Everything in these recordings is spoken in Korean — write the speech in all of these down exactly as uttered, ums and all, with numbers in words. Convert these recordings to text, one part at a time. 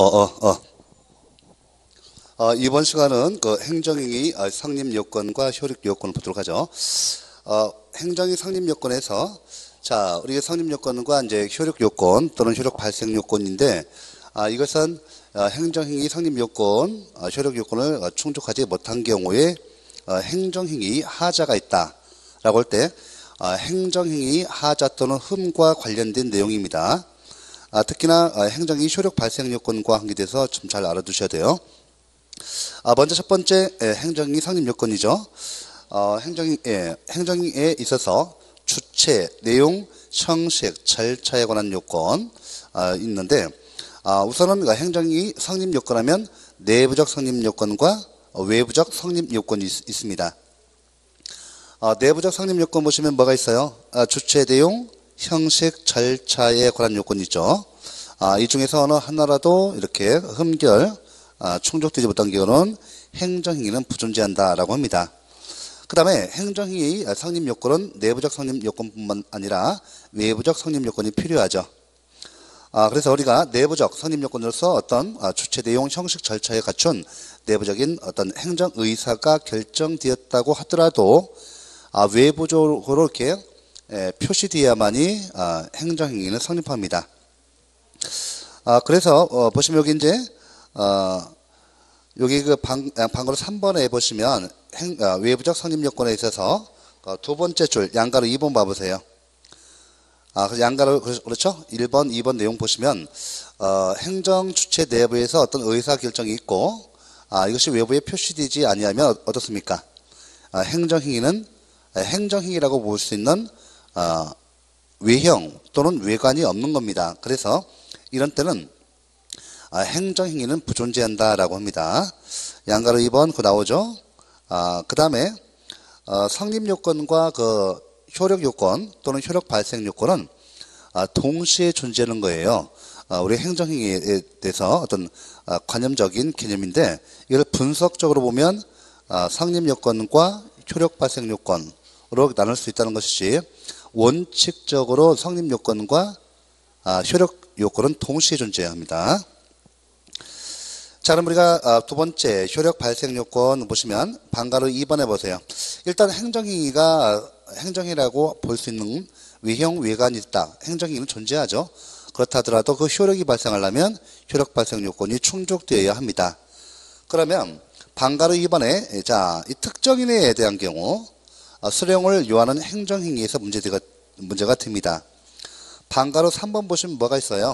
어, 어, 어. 어, 이번 시간은 그 행정행위 어, 성립 요건과 효력 요건을 보도록 하죠. 어, 행정이 성립 요건에서 자, 우리가 성립 요건과 이제 효력 요건 또는 효력 발생 요건인데 아, 이것은 어, 행정행위 성립 요건, 어, 효력 요건을 어, 충족하지 못한 경우에 어, 행정행위 하자가 있다라고 할 때 어, 행정행위 하자 또는 흠과 관련된 내용입니다. 아, 특히나 어, 행정행위 효력 발생 요건과 관계돼서 좀 잘 알아두셔야 돼요. 아, 먼저 첫 번째 예, 행정행위 성립 요건이죠. 어, 행정행, 예, 행정행위에 있어서 주체, 내용, 형식, 절차에 관한 요건 아, 있는데 아, 우선은 행정행위 성립 요건하면 내부적 성립 요건과 외부적 성립 요건이 있, 있습니다. 아, 내부적 성립 요건 보시면 뭐가 있어요? 아, 주체, 내용, 형식, 절차에 관한 요건이 있죠. 아, 이 중에서 어느 하나라도 이렇게 흠결 아, 충족되지 못한 경우는 행정행위는 부존재한다라고 합니다. 그 다음에 행정행위 성립 요건은 내부적 성립 요건뿐만 아니라 외부적 성립 요건이 필요하죠. 아, 그래서 우리가 내부적 성립 요건으로서 어떤 아, 주체, 내용, 형식, 절차에 갖춘 내부적인 어떤 행정 의사가 결정되었다고 하더라도 아, 외부적으로 이렇게 에, 표시되어야만이 아, 행정행위는 성립합니다. 아, 그래서 어, 보시면 여기 이제 어, 여기 그 방, 방금 삼 번에 보시면 행, 어, 외부적 성립 요건에 있어서 어, 두 번째 줄 양가로 이 번 봐보세요. 아, 그래서 양가로 그렇죠? 일 번, 이 번 내용 보시면 어, 행정 주체 내부에서 어떤 의사 결정이 있고 아, 이것이 외부에 표시되지 아니하면 어떻습니까? 아, 행정행위는 행정행위라고 볼 수 있는 어, 외형 또는 외관이 없는 겁니다. 그래서 이런 때는 아, 행정행위는 부존재한다라고 합니다. 양가로 이 번 그 나오죠. 아, 그 다음에 어, 성립 요건과 그 효력 요건 또는 효력 발생 요건은 아, 동시에 존재하는 거예요. 아, 우리 행정행위에 대해서 어떤 아, 관념적인 개념인데 이걸 분석적으로 보면 아, 성립 요건과 효력 발생 요건으로 나눌 수 있다는 것이지 원칙적으로 성립 요건과 아, 효력 요건은 동시에 존재합니다. 자, 그럼 우리가 두 번째 효력 발생 요건 보시면 방가로 이 번에 보세요. 일단 행정행위가 행정이라고 볼 수 있는 외형, 외관이 있다. 행정행위는 존재하죠. 그렇다 하더라도 그 효력이 발생하려면 효력 발생 요건이 충족되어야 합니다. 그러면 방가로 이 번에 자, 이 특정인에 대한 경우 수령을 요하는 행정행위에서 문제가, 문제가 됩니다. 방가로 삼 번 보시면 뭐가 있어요?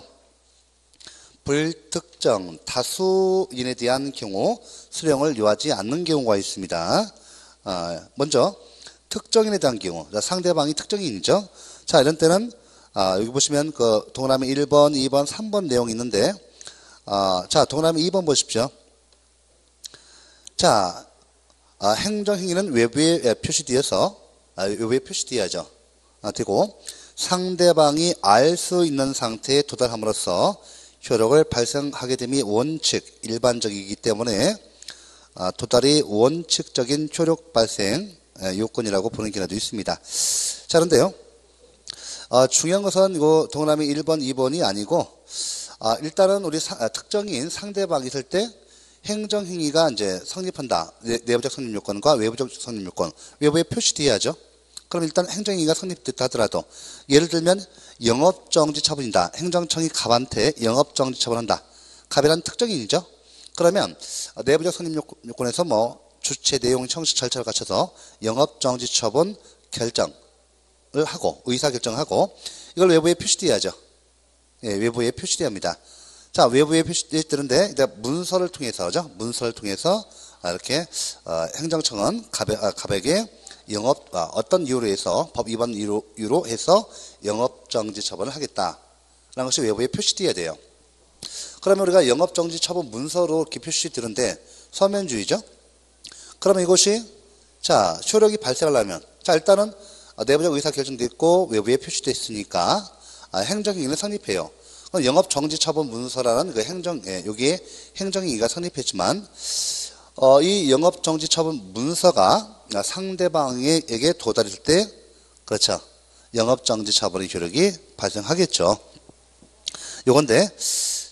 불특정 다수인에 대한 경우 수령을 요하지 않는 경우가 있습니다. 아, 먼저 특정인에 대한 경우 상대방이 특정인이죠. 자, 이런 때는 아, 여기 보시면 그 동그라미 일 번, 이 번, 삼 번 내용이 있는데 아, 자, 동그라미 이 번 보십시오. 자, 아, 행정행위는 외부에 표시되어서 아, 외부에 표시되어야죠. 아, 되고 상대방이 알 수 있는 상태에 도달함으로써 효력을 발생하게 됨이 원칙, 일반적이기 때문에 아, 도달이 원칙적인 효력 발생 요건이라고 보는 경우도 있습니다. 자, 그런데요. 아, 중요한 것은 이거 동그라미 일 번, 이 번이 아니고 아, 일단은 우리 사, 아, 특정인 상대방이 있을 때 행정행위가 이제 성립한다. 내, 내부적 성립 요건과 외부적 성립 요건. 외부에 표시되어야죠. 그럼 일단 행정행위가 성립됐다 하더라도 예를 들면 영업정지 처분이다. 행정청이 갑한테 영업정지 처분한다. 갑이란 특정인이죠. 그러면 내부적 성립 요건에서 뭐 주체, 내용, 형식, 절차를 갖춰서 영업정지 처분 결정을 하고 의사결정을 하고 이걸 외부에 표시돼야죠. 예, 외부에 표시돼야 합니다. 자, 외부에 표시되는데 문서를 통해서죠. 문서를 통해서 이렇게 행정청은 갑에, 갑에게 영업 아, 어떤 이유로 해서 법 위반 이유로, 이유로 해서 영업정지 처분을 하겠다라는 것이 외부에 표시되어야 돼요. 그러면 우리가 영업정지 처분 문서로 이렇게 표시되는데 서면주의죠. 그러면 이것이 자 효력이 발생하려면 자 일단은 내부적 의사 결정도 있고 외부에 표시되어 있으니까 아, 행정행위는 성립해요. 영업정지 처분 문서라는 그 행정 예, 여기에 행정행위가 성립했지만 어, 이 영업정지 처분 문서가 상대방에게 도달했을 때 그렇죠. 영업정지 처분의 효력이 발생하겠죠. 요건데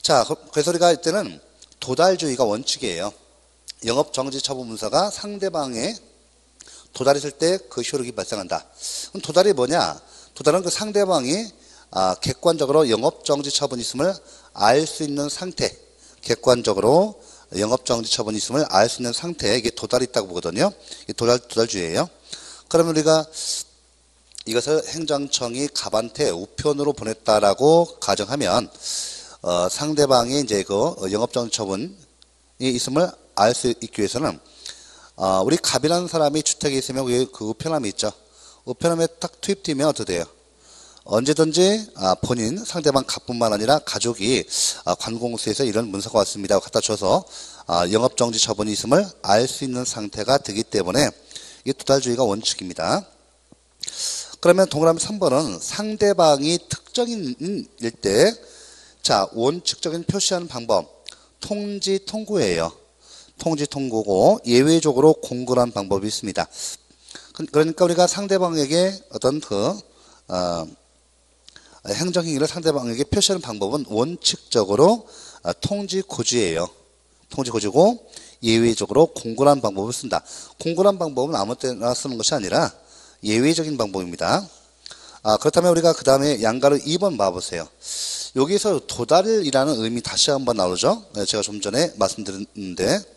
자, 그래서 우리가 이때는 도달주의가 원칙이에요. 영업정지 처분 문서가 상대방의 도달했을 때 그 효력이 발생한다. 그럼 도달이 뭐냐? 도달은 그 상대방이 아, 객관적으로 영업정지 처분이 있음을 알 수 있는 상태. 객관적으로 영업정지 처분이 있음을 알 수 있는 상태에 이게 도달이 있다고 보거든요. 이게 도달, 도달주의예요. 그러면 우리가 이것을 행정청이 갑한테 우편으로 보냈다라고 가정하면 어, 상대방이 이제 그 영업정지 처분이 있음을 알 수 있기 위해서는 어, 우리 갑이라는 사람이 주택에 있으면 그 우편함이 있죠. 우편함에 딱 투입되면 어떻게 돼요? 언제든지 아, 본인 상대방 갑뿐만 아니라 가족이 아, 관공서에서 이런 문서가 왔습니다 갖다 줘서 아, 영업정지 처분이 있음을 알 수 있는 상태가 되기 때문에 이게 도달주의가 원칙입니다. 그러면 동그라미 삼 번은 상대방이 특정인일 때 자, 원칙적인 표시하는 방법 통지 통고예요. 통지 통고고 예외적으로 공고한 방법이 있습니다. 그러니까 우리가 상대방에게 어떤 그 어, 행정행위를 상대방에게 표시하는 방법은 원칙적으로 어, 통지 고지예요. 통지 고지고 예외적으로 공고한 방법을 쓴다. 공고한 방법은 아무 때나 쓰는 것이 아니라 예외적인 방법입니다. 아, 그렇다면 우리가 그 다음에 양가로 이 번 봐보세요. 여기서 도달이라는 의미 다시 한번 나오죠. 제가 좀 전에 말씀드렸는데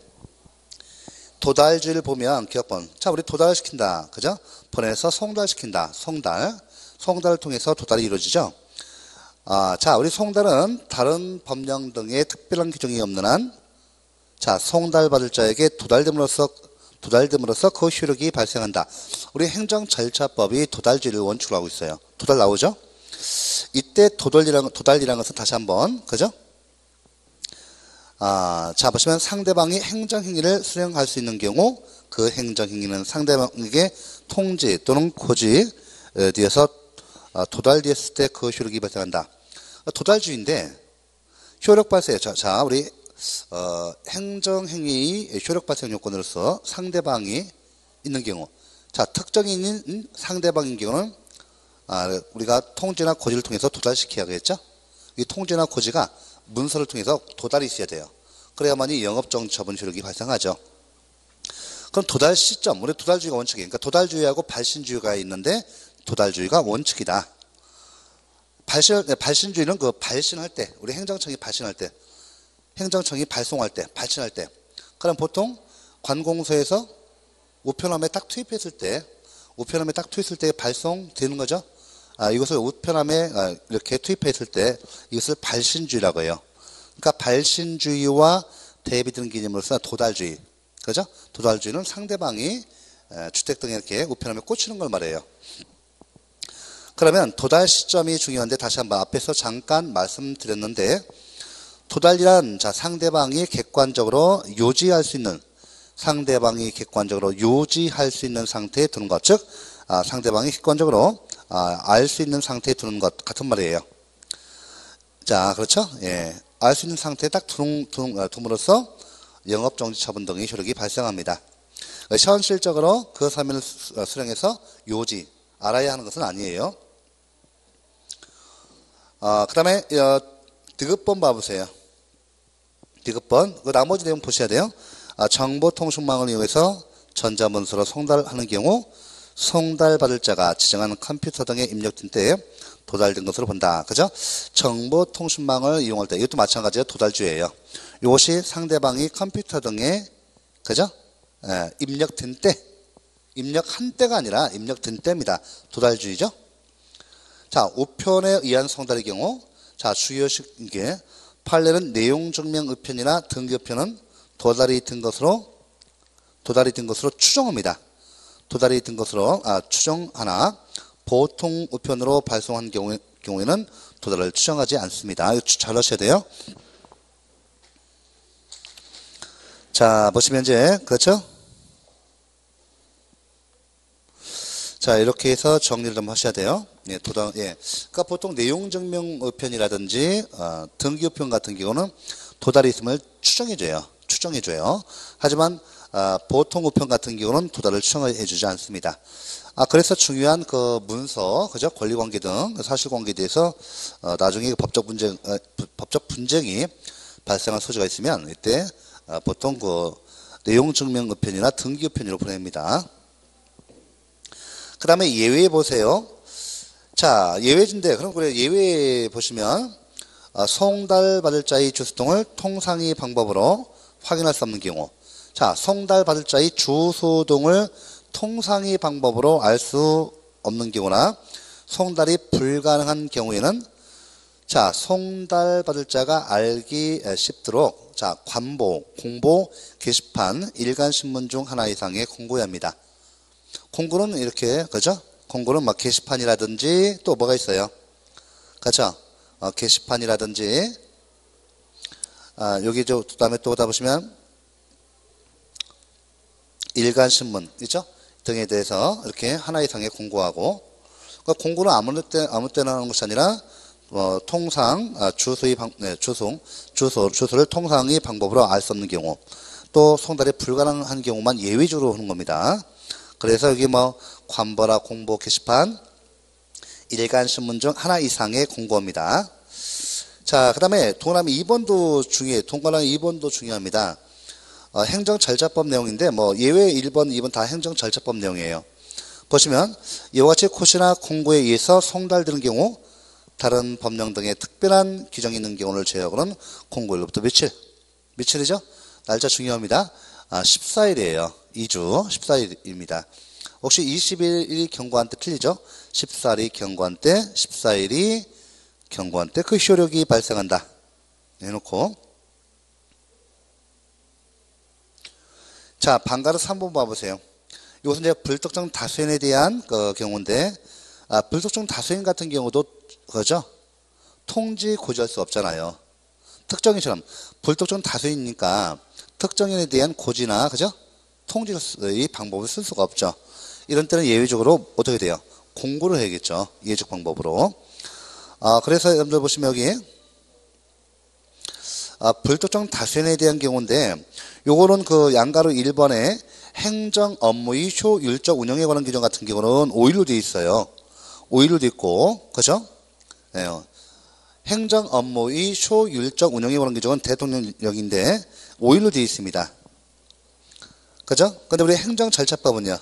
도달주의를 보면 기억번. 자, 우리 도달시킨다. 그죠? 보내서 송달시킨다. 송달. 송달을 통해서 도달이 이루어지죠. 아, 자, 우리 송달은 다른 법령 등의 특별한 규정이 없는 한, 자, 송달받을 자에게 도달됨으로써, 도달됨으로써 그 효력이 발생한다. 우리 행정절차법이 도달주의를 원칙으로 하고 있어요. 도달 나오죠? 이때 도달이라는, 도달이라는 것은 다시 한번, 그죠? 아, 자, 보시면 상대방이 행정행위를 수행할 수 있는 경우 그 행정행위는 상대방에게 통지 또는 고지에 대해서 도달되었을 때 그 효력이 발생한다. 도달주의인데 효력 발생, 자, 자 우리 어, 행정행위의 효력 발생 요건으로서 상대방이 있는 경우, 자, 특정인인 상대방인 경우는 아, 우리가 통지나 고지를 통해서 도달시켜야겠죠? 이 통지나 고지가 문서를 통해서 도달이 있어야 돼요. 그래야만이 영업정지 처분 효력이 발생하죠. 그럼 도달 시점, 우리 도달주의가 원칙이에요. 그러니까 도달주의하고 발신주의가 있는데 도달주의가 원칙이다. 발신, 발신주의는 그 발신할 때, 우리 행정청이 발신할 때, 행정청이 발송할 때, 발신할 때. 그럼 보통 관공서에서 우편함에 딱 투입했을 때, 우편함에 딱 투입했을 때 발송되는 거죠. 아, 이것을 우편함에 아, 이렇게 투입했을 때 이것을 발신주의라고 해요. 그러니까 발신주의와 대비되는 개념으로서 도달주의. 그죠? 도달주의는 상대방이 주택 등에 이렇게 우편함에 꽂히는 걸 말해요. 그러면 도달 시점이 중요한데 다시 한번 앞에서 잠깐 말씀드렸는데 도달이란 자 상대방이 객관적으로 요지할 수 있는 상대방이 객관적으로 요지할 수 있는 상태에 두는 것. 즉 아, 상대방이 객관적으로 아, 알 수 있는 상태에 두는 것 같은 말이에요. 자, 그렇죠? 예. 알 수 있는 상태에 딱 두는, 두는, 둠으로써 영업정지 처분 등의 효력이 발생합니다. 현실적으로 그 사면을 수령해서 요지, 알아야 하는 것은 아니에요. 아, 그 다음에, 어, 디귿번 봐보세요. 디귿번. 그 나머지 내용 보셔야 돼요. 아, 정보통신망을 이용해서 전자문서로 송달하는 경우 송달받을 자가 지정한 컴퓨터 등에 입력된 때에 도달된 것으로 본다. 그죠? 정보통신망을 이용할 때 이것도 마찬가지로 도달주의예요. 이것이 상대방이 컴퓨터 등에 그죠? 예, 입력된 때, 입력한 때가 아니라 입력된 때입니다. 도달주의죠. 자, 우편에 의한 송달의 경우, 자 주요식 게 판례는 내용 증명 우편이나 등기 우편은 도달이 된 것으로 도달이 된 것으로 추정합니다. 도달이 된 것으로 아, 추정하나 보통 우편으로 발송한 경우, 경우에는 도달을 추정하지 않습니다. 이거 잘 하셔야 돼요. 자, 보시면 이제 그렇죠? 자, 이렇게 해서 정리를 좀 하셔야 돼요. 예, 도달, 예. 그러니까 보통 내용 증명 우편이라든지 어, 등기 우편 같은 경우는 도달이 있음을 추정해줘요. 추정해줘요. 하지만 아, 보통 우편 같은 경우는 도달을 추정해 주지 않습니다. 아, 그래서 중요한 그 문서, 그죠? 권리관계 등 사실관계에 대해서 어, 나중에 법적 분쟁, 어, 법적 분쟁이 발생할 소지가 있으면 이때 어, 보통 그 내용 증명 우편이나 등기 우편으로 보냅니다. 그 다음에 예외 보세요. 자, 예외인데, 그럼 그래, 예외 보시면, 어, 송달 받을 자의 주소등을 통상의 방법으로 확인할 수 없는 경우. 자, 송달 받을 자의 주소 등을 통상의 방법으로 알 수 없는 경우나, 송달이 불가능한 경우에는, 자, 송달 받을 자가 알기 쉽도록, 자, 관보, 공보, 게시판, 일간신문 중 하나 이상의 공고해야 합니다. 공고는 이렇게, 그죠? 공고는 막 게시판이라든지 또 뭐가 있어요? 그죠? 어, 게시판이라든지, 아, 여기 저, 그 다음에 또 오다 보시면, 일간신문, 있죠? 등에 대해서 이렇게 하나 이상의 공고하고, 그러니까 공고는 아무 때, 아무 때나 하는 것이 아니라, 어, 통상, 아, 주소의 방, 네, 주소, 주소, 주소를 통상의 방법으로 알 수 없는 경우, 또 송달이 불가능한 경우만 예외적으로 하는 겁니다. 그래서 여기 뭐 관보나 공보 게시판 일간신문 중 하나 이상의 공고입니다. 자, 그 다음에 동그라미 이 번도 중요해요. 동그라미 이 번도 중요합니다. 어, 행정절차법 내용인데 뭐 예외 일 번, 이 번 다 행정절차법 내용이에요. 보시면 이와 같이 코시나 공고에 의해서 송달되는 경우 다른 법령 등의 특별한 규정이 있는 경우를 제외하고는 공고일로부터 며칠? 며칠이죠? 날짜 중요합니다. 아, 십사 일이에요. 이 주 십사 일입니다. 혹시 이십 일이 경고한 때 틀리죠? 십사 일이 경고한 때, 십사 일이 경고한 때 그 효력이 발생한다. 해놓고. 자, 방가르 삼 번 봐보세요. 이것은 이제 불특정 다수인에 대한 그 경우인데, 아, 불특정 다수인 같은 경우도, 그죠? 통지 고지할 수 없잖아요. 특정인처럼. 불특정 다수인이니까 특정인에 대한 고지나, 그죠? 통지의 방법을 쓸 수가 없죠. 이런 때는 예외적으로 어떻게 돼요? 공고를 해야겠죠. 예외적 방법으로. 아, 그래서 여러분들 보시면 여기, 아, 불특정 다수인에 대한 경우인데, 요거는 그 양가로 일 번에 행정 업무의 효율적 운영에 관한 규정 같은 경우는 오 일로 되어 있어요. 오 일로 되어 있고, 그죠? 네. 행정 업무의 효율적 운영에 관한 규정은 대통령령인데 오 일로 되어 있습니다. 그죠? 근데 우리 행정절차법은요?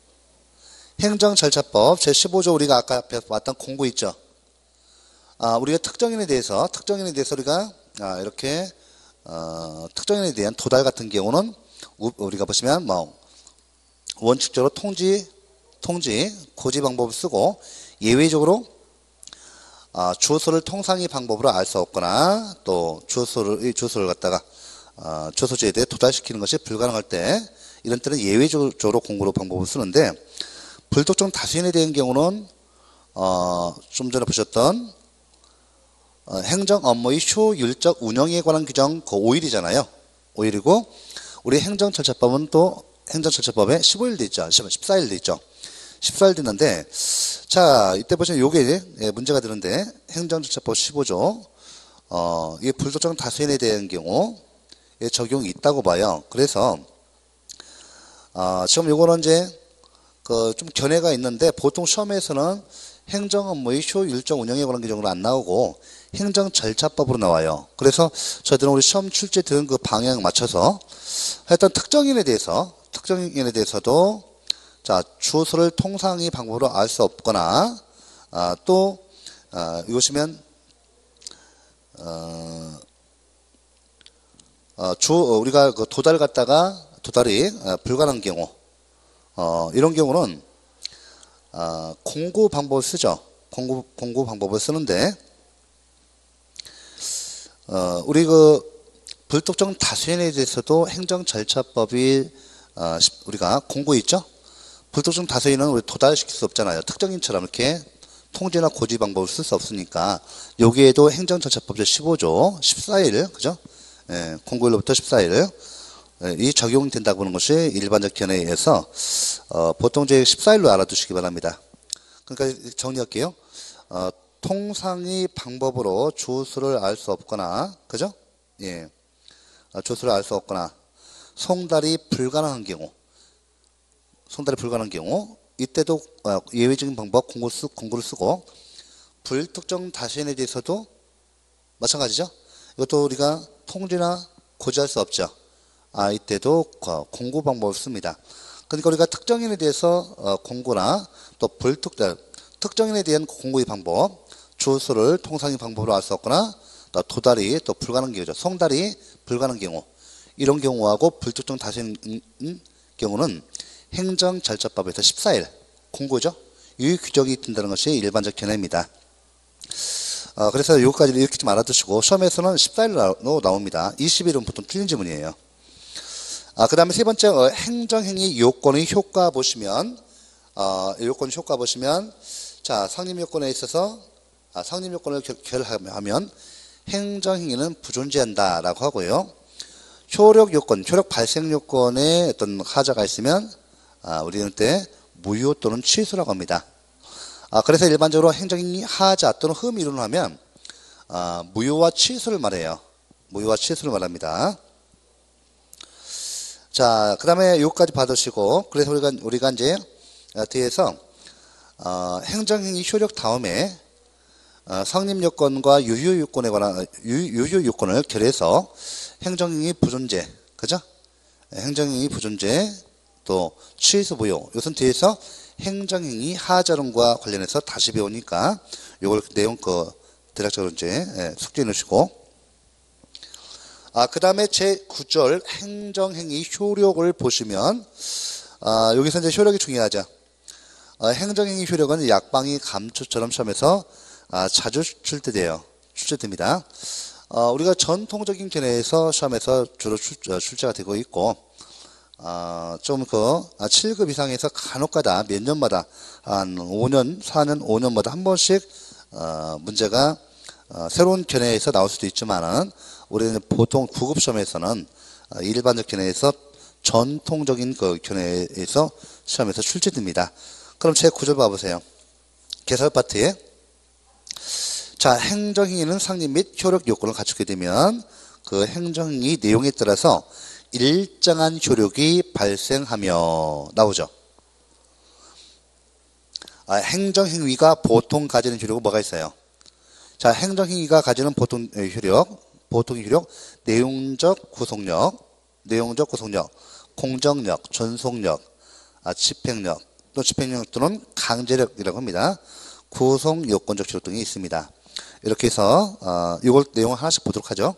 행정절차법 제십오 조 우리가 아까 앞에 봤던 공고 있죠? 아, 우리가 특정인에 대해서, 특정인에 대해서 우리가, 아, 이렇게, 어, 특정인에 대한 도달 같은 경우는 우리가 보시면 뭐, 원칙적으로 통지, 통지, 고지 방법을 쓰고 예외적으로 아, 주소를 통상의 방법으로 알 수 없거나 또 주소를, 주소를 갖다가 어, 주소지에 대해 도달시키는 것이 불가능할 때 이런 때는 예외적으로 공고로 방법을 쓰는데 불특정 다수인에 대한 경우는 어, 좀 전에 보셨던 어, 행정 업무의 효율적 운영에 관한 규정 그 오 일이잖아요. 오 일이고 우리 행정절차법은 또 행정절차법에 십오 일 돼 있죠. 십사 일 돼 있죠. 십사 일 됐는데 자 이때 보시면 요게 예, 문제가 되는데 행정절차법 십오 조 어, 이게 불특정 다수인에 대한 경우 예, 적용이 있다고 봐요. 그래서 어, 지금 요거는 이제 그 좀 견해가 있는데 보통 시험에서는 행정 업무의 효율적 운영에 관한 규정으로 안 나오고 행정절차법으로 나와요. 그래서 저희들은 우리 시험 출제 들은 그 방향 맞춰서 하여튼 특정인에 대해서 특정인에 대해서도 자 주소를 통상의 방법으로 알 수 없거나 아, 또 아, 이것이면 어, 어, 주 우리가 그 도달 갖다가 도달이 어, 불가능한 경우 어, 이런 경우는 어, 공고 방법을 쓰죠. 공고 공고 방법을 쓰는데 어, 우리 그 불특정 다수인에 대해서도 행정절차법이 어, 우리가 공고 있죠. 불특정 다수인은 우리 도달시킬 수 없잖아요. 특정인처럼 이렇게 통지나 고지 방법을 쓸 수 없으니까 여기에도 행정절차법 제십오 조 십사 일 그죠? 예, 공고일로부터 십사 일 예, 이 적용이 된다고 보는 것이 일반적 견해에 의해서 어, 보통 제 십사 일로 알아두시기 바랍니다. 그러니까 정리할게요. 어, 통상의 방법으로 주소를 알 수 없거나 그죠? 예, 어, 주소를 알 수 없거나 송달이 불가능한 경우, 송달이 불가능한 경우 이때도 예외적인 방법 공고 쓰, 공고를 쓰고 불특정 다시인에 대해서도 마찬가지죠. 이것도 우리가 통지나 고지할 수 없죠. 아, 이때도 공고 방법을 씁니다. 그러니까 우리가 특정인에 대해서 공고나 또 불특정, 특정인에 대한 공고의 방법, 주소를 통상의 방법으로 알 수 없거나 또 도달이 또 불가능한 경우죠. 송달이 불가능한 경우. 이런 경우하고 불특정 다시인 경우는 행정절차법에서 십사 일 공고죠. 이 규정이 든다는 것이 일반적 견해입니다. 어, 그래서 여기까지 이렇게 좀 알아두시고 시험에서는 십사 일로 나옵니다. 이십 일은 보통 틀린 지문이에요. 아, 그 다음에 세 번째 어, 행정행위 요건의 효과 보시면 어, 요건 효과 보시면 자 상립 요건에 있어서 아, 상립 요건을 결하면 행정행위는 부존재한다라고 하고요. 효력 요건, 효력 발생 요건에 어떤 하자가 있으면 아, 우리는 때 무효 또는 취소라고 합니다. 아, 그래서 일반적으로 행정행위 하자 또는 흠 이론을 하면 아, 무효와 취소를 말해요. 무효와 취소를 말합니다. 자, 그 다음에 요까지 받으시고 그래서 우리가 우리가 이제 뒤에서 어, 행정행위 효력 다음에 어, 성립 요건과 유효 요건에 관한 유, 유효 요건을 결해서 행정행위 부존재, 그죠? 행정행위 부존재 또 취소 무효. 이것은 뒤에서 행정행위 하자론과 관련해서 다시 배우니까 요걸 내용 그 대략적으로 이제 예, 숙지해 놓으시고 아, 그 다음에 제구 절 행정행위 효력을 보시면 아, 여기서 이제 효력이 중요하죠. 아, 행정행위 효력은 약방위 감초처럼 시험에서 아, 자주 출제돼요. 출제됩니다. 어, 우리가 전통적인 견해에서 시험에서 주로 출, 출제가 되고 있고 어, 좀 그 칠 급 이상에서 간혹가다 몇 년마다 한 오 년, 사 년, 오 년마다 한 번씩 어, 문제가 어, 새로운 견해에서 나올 수도 있지만은 우리는 보통 구 급 시험에서는 어, 일반적 견해에서 전통적인 그 견해에서 시험에서 출제됩니다. 그럼 제구 절 봐보세요. 개설 파트에 자, 행정행위는 상립 및 효력 요건을 갖추게 되면 그 행정행위 내용에 따라서 일정한 효력이 발생하며 나오죠. 아, 행정행위가 보통 가지는 효력은 뭐가 있어요? 자, 행정행위가 가지는 보통 효력, 보통 효력, 내용적 구속력, 내용적 구속력, 공정력, 전속력, 아, 집행력, 또 집행력 또는 강제력이라고 합니다. 구속 요건적 효력 등이 있습니다. 이렇게 해서 어, 이걸 내용을 하나씩 보도록 하죠.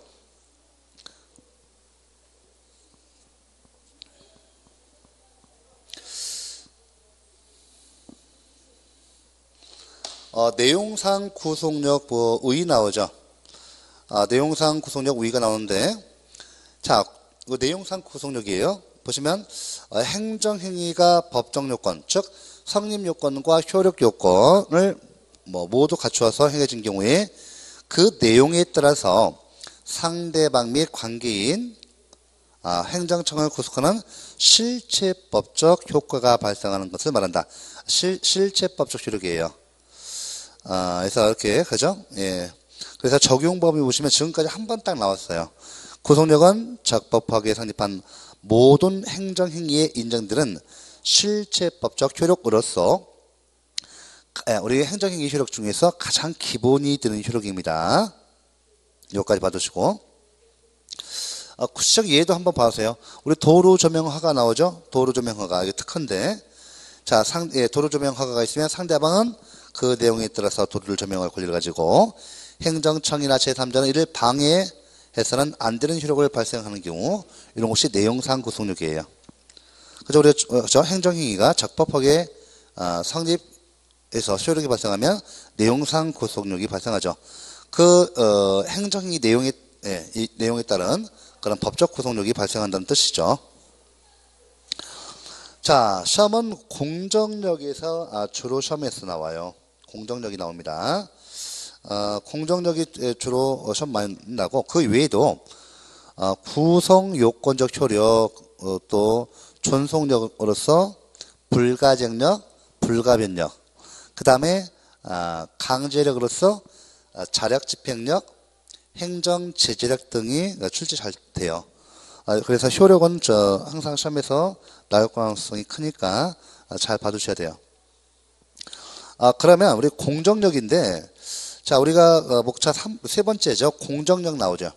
어, 내용상 구속력 뭐 의 나오죠. 아, 내용상 구속력 의가 나오는데 자, 그 내용상 구속력이에요. 보시면 어, 행정행위가 법정 요건, 즉 성립 요건과 효력 요건을 뭐 모두 갖추어서 행해진 경우에 그 내용에 따라서 상대방 및 관계인 아, 행정청을 구속하는 실체법적 효과가 발생하는 것을 말한다. 실, 실체법적 효력이에요. 아, 그래서 이렇게 그죠? 예. 그래서 적용법을 보시면 지금까지 한 번 딱 나왔어요. 구속력은 적법하게 성립한 모든 행정행위의 인정들은 실체법적 효력으로서 우리 행정행위 효력 중에서 가장 기본이 되는 효력입니다. 여기까지 봐두시고 어, 구체적 예도 한번 봐주세요. 우리 도로조명허가 나오죠? 도로조명허가 이게 특허인데 자, 상, 예, 도로조명허가가 있으면 상대방은 그 내용에 따라서 도로를 조명할 권리를 가지고 행정청이나 제삼자는 이를 방해해서는 안 되는 효력을 발생하는 경우 이런 것이 내용상 구속력이에요. 그죠? 우리 저 행정행위가 적법하게 어, 성립해서 효력이 발생하면 내용상 구속력이 발생하죠. 그 어, 행정행위 내용에 예, 이 내용에 따른 그런 법적 구속력이 발생한다는 뜻이죠. 자, 시험은 공정력에서 아, 주로 시험에서 나와요. 공정력이 나옵니다. 어, 공정력이 주로 시험 많이 나고 그 외에도 어, 구성 요건적 효력 어, 또 존속력으로서 불가증력, 불가변력, 그 다음에 아, 강제력으로서 아, 자력 집행력, 행정 제재력 등이 출제 잘 돼요. 아, 그래서 효력은 저 항상 시험에서 나올 가능성이 크니까 아, 잘 봐두셔야 돼요. 아, 그러면 우리 공정력인데, 자, 우리가 어, 목차 삼, 세 번째죠. 공정력 나오죠.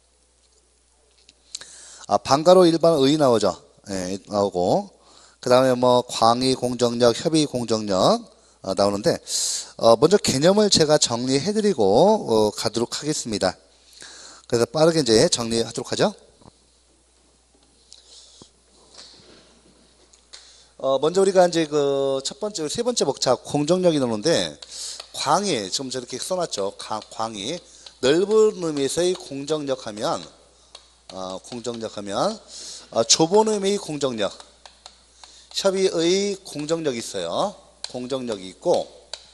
아, 방가로 일반 의 나오죠. 예, 나오고. 그 다음에 뭐, 광의 공정력, 협의 공정력 어, 나오는데, 어, 먼저 개념을 제가 정리해드리고 어, 가도록 하겠습니다. 그래서 빠르게 이제 정리하도록 하죠. 어, 먼저 우리가 이제 그 첫 번째, 세 번째 목차 공정력이 나오는데, 광의, 지금 저렇게 써놨죠. 광의. 넓은 의미에서의 공정력 하면, 어, 공정력 하면, 어, 좁은 의미의 공정력. 협의의 공정력이 있어요. 공정력이 있고,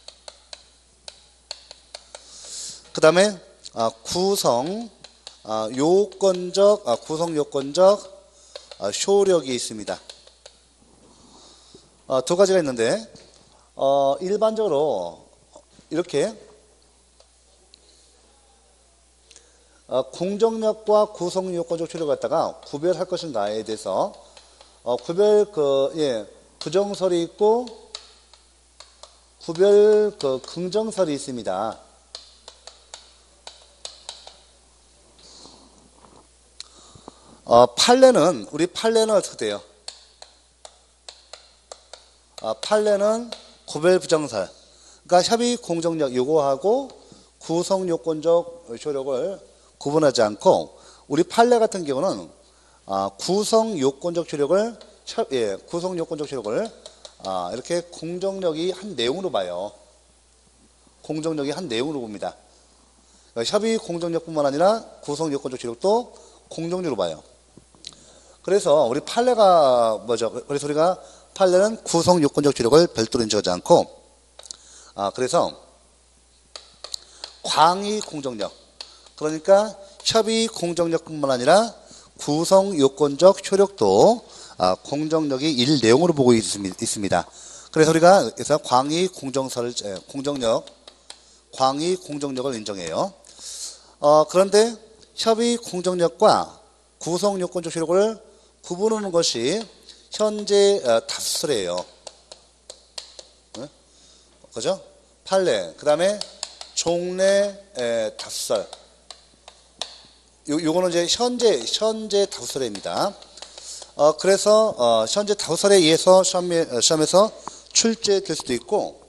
그 다음에, 어, 구성, 어, 요건적, 어, 구성 요건적, 어, 효력이 있습니다. 어, 두 가지가 있는데, 어, 일반적으로, 이렇게, 어, 공정력과 구성 요건적 효력을 갖다가 구별할 것인가에 대해서, 어, 구별, 그, 예, 부정설이 있고, 구별, 그, 긍정설이 있습니다. 어, 판례는, 우리 판례는 어떻게 돼요? 어, 판례는 구별 부정설. 그러니까 협의 공정력 요구하고 구성 요건적 효력을 구분하지 않고, 우리 판례 같은 경우는 어, 구성 요건적 효력을, 예, 구성 요건적 효력을 어, 이렇게 공정력이 한 내용으로 봐요. 공정력이 한 내용으로 봅니다. 그러니까 협의 공정력뿐만 아니라 구성 요건적 효력도 공정력으로 봐요. 그래서 우리 판례가 뭐죠? 그래서 우리가 판례는 구성 요건적 효력을 별도로 인정하지 않고, 아, 그래서 광의 공정력, 그러니까 협의 공정력뿐만 아니라 구성 요건적 효력도 아, 공정력이 일 내용으로 보고 있습니다. 그래서 우리가 그래서 광의 공정설, 공정력, 광의 공정력을 인정해요. 어, 그런데 협의 공정력과 구성 요건적 효력을 구분하는 것이 현재 어, 다수설이에요. 네? 그죠? 판례, 그 다음에 종래 에, 다수설. 요, 요거는 이제 현재, 현재 다수설입니다. 어, 그래서, 어, 현재 다수설에 의해서 시험에, 시험에서 출제될 수도 있고,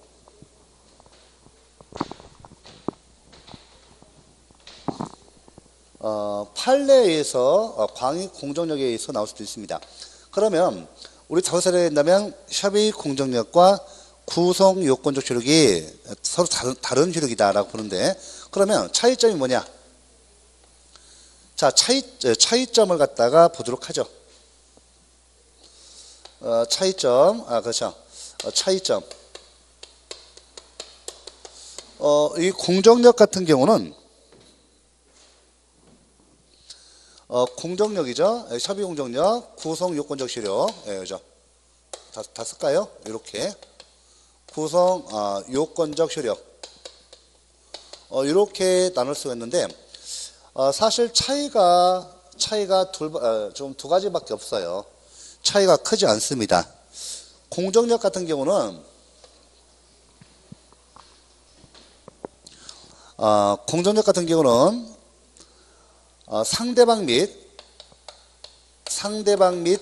어, 판례에 의해서, 어, 광의 공정력에 의해서 나올 수도 있습니다. 그러면, 우리 다수설에 된다면, 협의 공정력과 구성 요건적 효력이 서로 다른, 다른 효력이다라고 보는데, 그러면 차이점이 뭐냐? 자, 차이, 차이점을 갖다가 보도록 하죠. 어, 차이점, 아, 그렇죠. 어, 차이점. 어, 이 공정력 같은 경우는, 어, 공정력이죠. 협의 공정력, 구성 요건적 효력. 예, 그죠. 다, 다 쓸까요? 이렇게. 구성, 어, 요건적 효력. 어, 이렇게 나눌 수가 있는데, 어, 사실 차이가, 차이가 둘, 어, 좀 두 가지밖에 없어요. 차이가 크지 않습니다. 공정력 같은 경우는, 어, 공정력 같은 경우는, 어, 상대방 및, 상대방 및,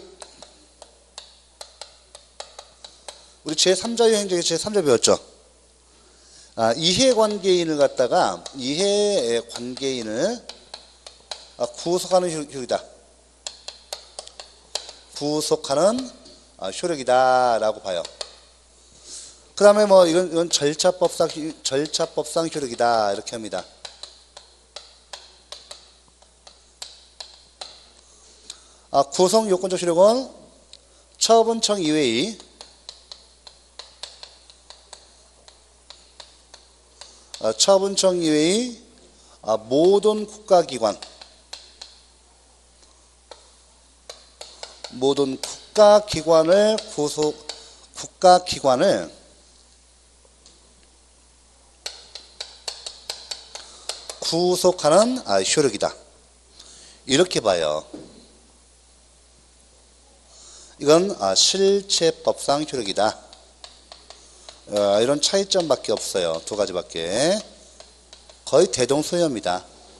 우리 제삼 자유 행정의 제삼 자 배웠죠? 아, 이해관계인을 갖다가, 이해관계인을 아, 구속하는 효력이다. 구속하는 아, 효력이다. 라고 봐요. 그 다음에 뭐, 이건, 이건 절차법상, 절차법상 효력이다. 이렇게 합니다. 아, 구성 요건적 효력은 처분청 이외의 아, 처분청 이외의 아, 모든 국가기관, 모든 국가기관을 구속, 국가기관을 구속하는 아, 효력이다. 이렇게 봐요. 이건 아, 실체법상 효력이다. 어, 이런 차이점밖에 없어요. 두 가지밖에. 거의 대동소이합니다.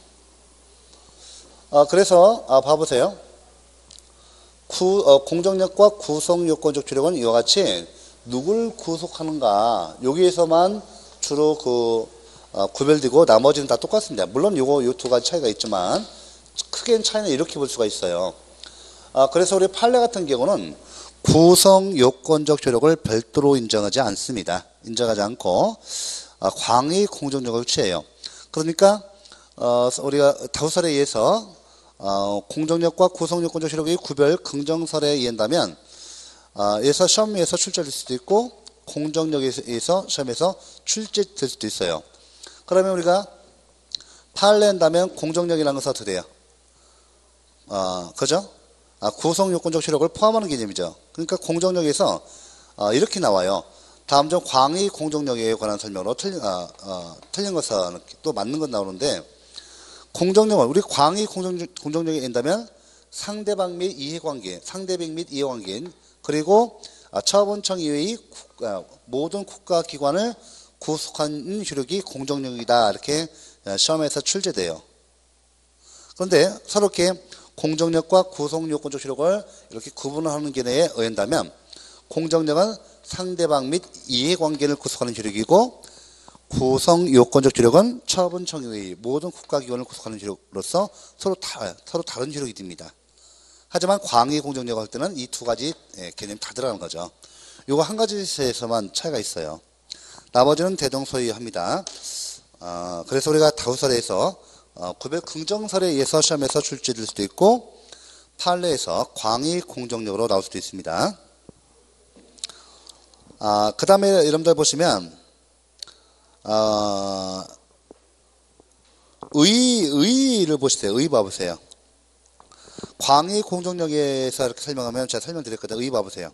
어, 그래서 아, 봐보세요. 구, 어, 공정력과 구성요건적 효력은 이와 같이 누굴 구속하는가 여기에서만 주로 그 어, 구별되고 나머지는 다 똑같습니다. 물론 요거 요 두 가지 차이가 있지만 크게는 차이는 이렇게 볼 수가 있어요. 아, 그래서 우리 판례 같은 경우는 구성요건적 효력을 별도로 인정하지 않습니다. 인정하지 않고 아, 광의 공정력을 취해요. 그러니까 어, 우리가 다수설에 의해서 어, 공정력과 구성요건적 효력의 구별 긍정설에 의한다면 어, 에서 시험에서 출제될 수도 있고 공정력에 의해서 시험에서 출제될 수도 있어요. 그러면 우리가 판례한다면 공정력이라는 것은 어떻게 돼요? 어, 그죠? 아, 구성요건적 효력을 포함하는 개념이죠. 그러니까 공정력에서 어, 이렇게 나와요. 다음 중 광의 공정력에 관한 설명으로 틀린, 어, 어, 틀린 것은 또 맞는 것 나오는데 공정력은 우리 광의 공정, 공정력에 인다면 상대방 및 이해관계, 상대방 및 이해관계인 그리고 아, 처분청 이외의 국, 아, 모든 국가기관을 구속하는 효력이 공정력이다. 이렇게 시험에서 출제돼요. 그런데 서로 이렇게 공정력과 구성요건적 효력을 이렇게 구분하는 견해에 의한다면 공정력은 상대방 및 이해관계를 구속하는 효력이고 구성요건적 효력은 처분청의 모든 국가기관을 구속하는 효력으로서 서로, 다, 서로 다른 효력이 됩니다. 하지만 광의 공정력을 할 때는 이 두 가지 개념이 다 들어가는 거죠. 요거 한 가지에서만 차이가 있어요. 나머지는 대동소이합니다. 어, 그래서 우리가 다수설에서 어, 구별 긍정설에 의해서 시험에서 출제될 수도 있고 판례에서 광의 공정력으로 나올 수도 있습니다. 아, 그 다음에 여러분들 보시면 어, 의, 의를 보시세요. 의 봐보세요. 광의 공정력에서 이렇게 설명하면 제가 설명드렸거든요. 의 봐보세요.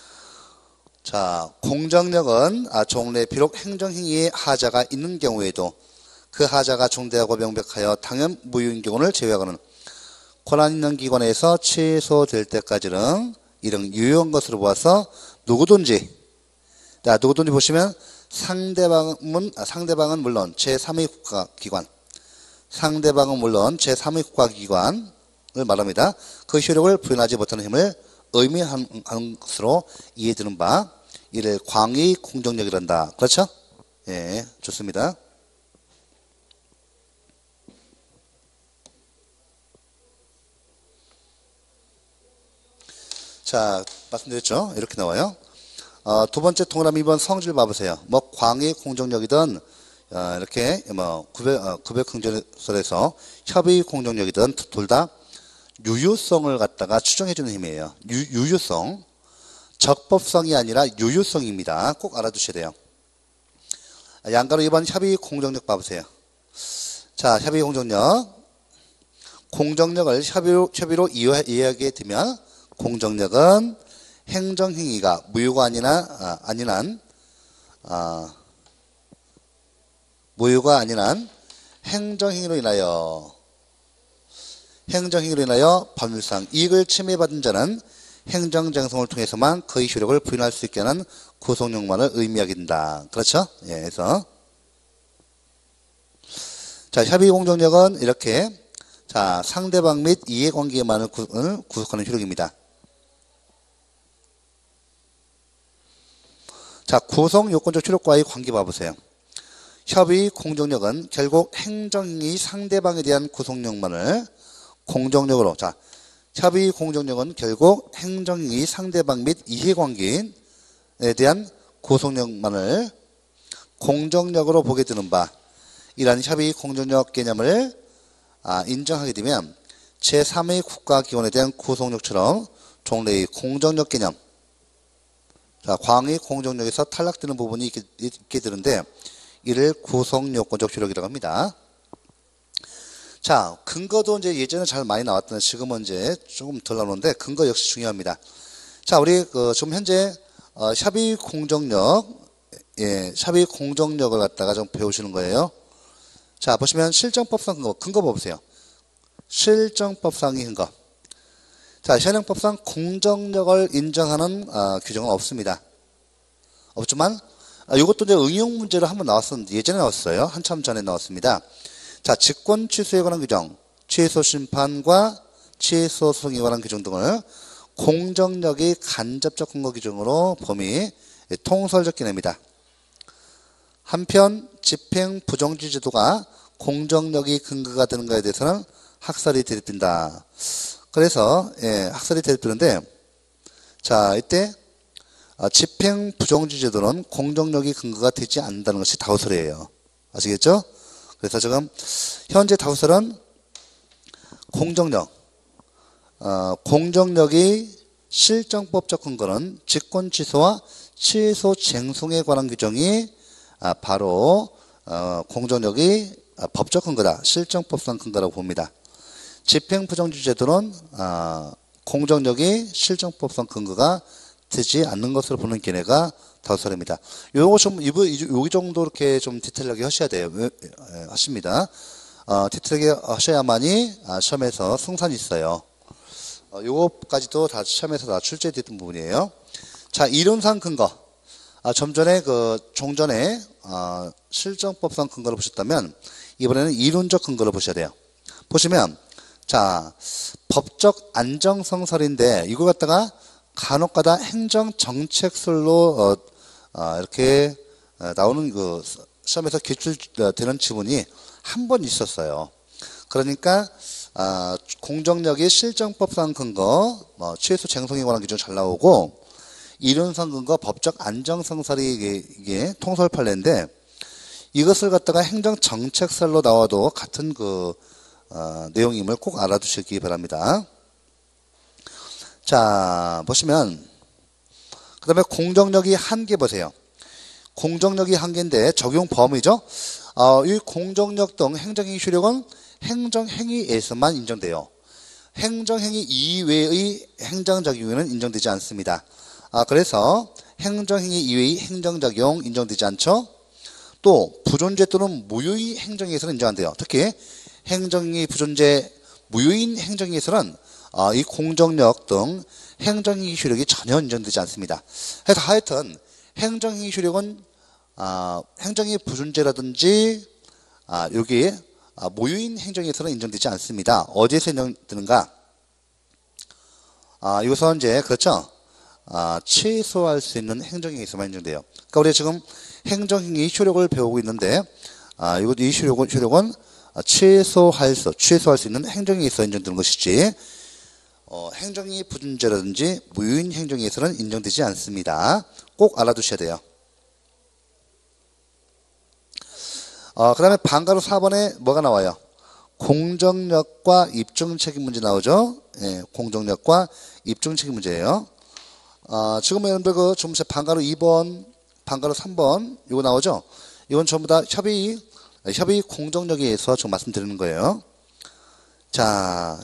자, 공정력은 아, 종래 비록 행정행위에 하자가 있는 경우에도 그 하자가 중대하고 명백하여 당연 무효인 경우를 제외하고는 권한 있는 기관에서 취소될 때까지는 이런 유효한 것으로 보아서 누구든지 자, 누구든지 보시면 상대방은, 아, 상대방은 물론 제삼의 국가기관 상대방은 물론 제삼의 국가기관을 말합니다. 그 효력을 부인하지 못하는 힘을 의미하는 것으로 이해되는 바 이를 광의 공정력이란다. 그렇죠? 예, 좋습니다. 자, 말씀드렸죠? 이렇게 나와요. 어, 두 번째 동그라미 이 번 성질 봐보세요. 뭐 광의 공정력이든 어, 이렇게 뭐 구별 어, 구별 긍정설에서 협의 공정력이든 둘 다 유효성을 갖다가 추정해주는 힘이에요. 유, 유효성, 적법성이 아니라 유효성입니다. 꼭 알아두셔야 돼요. 양가로 이 번 협의 공정력 봐보세요. 자, 협의 공정력, 공정력을 협의로, 협의로 이해, 이해하게 되면 공정력은 행정행위가 무효가 아니나 아, 아닌 한 아, 무효가 아닌 한 행정행위로 인하여 행정행위로 인하여 법률상 이익을 침해받은 자는 행정장성을 통해서만 그의 효력을 부인할 수 있게 하는 구속력만을 의미하게 된다. 그렇죠? 예, 그래서 자, 협의 공정력은 이렇게 자, 상대방 및 이해관계만을 구속하는 효력입니다. 자, 구성요건적 효력과의 관계 봐보세요. 협의 공정력은 결국 행정행위 상대방에 대한 구속력만을 공정력으로 자, 협의 공정력은 결국 행정행위 상대방 및 이해관계인에 대한 구속력만을 공정력으로 보게 되는 바 이러한 협의 공정력 개념을 아, 인정하게 되면 제삼의 국가기관에 대한 구속력처럼 종래의 공정력 개념 자, 광의 공정력에서 탈락되는 부분이 있게, 있게 되는데 이를 구성요건적 효력이라고 합니다. 자, 근거도 이제 예전에 잘 많이 나왔던 지금은 이제 조금 덜 나오는데 근거 역시 중요합니다. 자, 우리 그 지금 현재 어, 협의 공정력, 예, 협의 공정력을 갖다가 좀 배우시는 거예요. 자, 보시면 실정법상 근거, 근거 보세요. 실정법상의 근거. 자, 현행법상 공정력을 인정하는 어, 규정은 없습니다. 없지만 아, 이것도 이제 응용 문제로 한번 나왔었는데 예전에 나왔어요. 한참 전에 나왔습니다. 자, 직권 취소에 관한 규정, 취소 심판과 취소 소송에 관한 규정 등을 공정력이 간접적 근거 규정으로 범위 통설적 기능입니다. 한편 집행 부정지 제도가 공정력이 근거가 되는 것에 대해서는 학설이 대립된다. 그래서 예, 학설이 대립되는데 자 이때 어, 집행 부정지 제도는 공정력이 근거가 되지 않는다는 것이 다우설이에요. 아시겠죠? 그래서 지금 현재 다우설은 공정력, 어, 공정력이 실정법적 근거는 직권 취소와 취소 쟁송에 관한 규정이 아, 바로 어, 공정력이 아, 법적 근거다. 실정법상 근거라고 봅니다. 집행 부정지 제도는 어, 공정력이 실정법상 근거가 되지 않는 것으로 보는 견해가 다우설입니다. 요거 좀, 이 정도 이렇게 좀 디테일하게 하셔야 돼요. 하십니다. 어, 디테일하게 하셔야만이 아, 시험에서 승산이 있어요. 어, 요거까지도 다 시험에서 다 출제됐던 부분이에요. 자, 이론상 근거. 아, 좀 전에 그, 종전에, 어, 실정법상 근거를 보셨다면, 이번에는 이론적 근거를 보셔야 돼요. 보시면, 자, 법적 안정성설인데, 이거 갖다가 간혹가다 행정정책설로, 어, 어, 이렇게, 어, 나오는 그, 시험에서 기출되는 지문이 한 번 있었어요. 그러니까, 아, 공정력이 실정법상 근거, 뭐, 취소 쟁송에 관한 규정 잘 나오고, 이론상 근거, 법적 안정성설이 이게, 이게 통설 판례인데, 이것을 갖다가 행정정책설로 나와도 같은 그, 어, 내용임을 꼭 알아두시기 바랍니다. 자, 보시면, 그 다음에 공정력이 한계 보세요. 공정력이 한계인데 적용 범위죠. 어, 이 공정력 등 행정행위 효력은 행정행위에서만 인정돼요. 행정행위 이외의 행정작용에는 인정되지 않습니다. 아, 그래서 행정행위 이외의 행정작용 인정되지 않죠. 또 부존재 또는 무효의 행정에서는 인정 안 돼요. 특히 행정행위 부존재 무효인 행정에서는 아, 이 공정력 등 행정행위 효력이 전혀 인정되지 않습니다. 그래서 하여튼 행정행위 효력은 아, 행정행위 부존재라든지 아, 여기 아, 무효인 행정에서는 인정되지 않습니다. 어디에서 인정되는가? 아, 이것은 이제 그렇죠. 아, 취소할 수 있는 행정행위에서만 인정돼요. 그러니까 우리가 지금 행정행위 효력을 배우고 있는데 아, 이것 이 효력은 효력은 취소할 수, 취소할 수 있는 행정행위에서 인정되는 것이지. 어, 행정행위 부존재라든지 무효인 행정에서는 인정되지 않습니다. 꼭 알아두셔야 돼요. 어, 그 다음에 방가로 사 번에 뭐가 나와요? 공정력과 입증책임 문제 나오죠? 예, 공정력과 입증책임 문제예요. 어, 지금 여러분들 그 좀 방가로 이 번, 방가로 삼 번 이거 나오죠? 이건 전부 다 협의, 협의 공정력에 의해서 지금 말씀드리는 거예요. 자,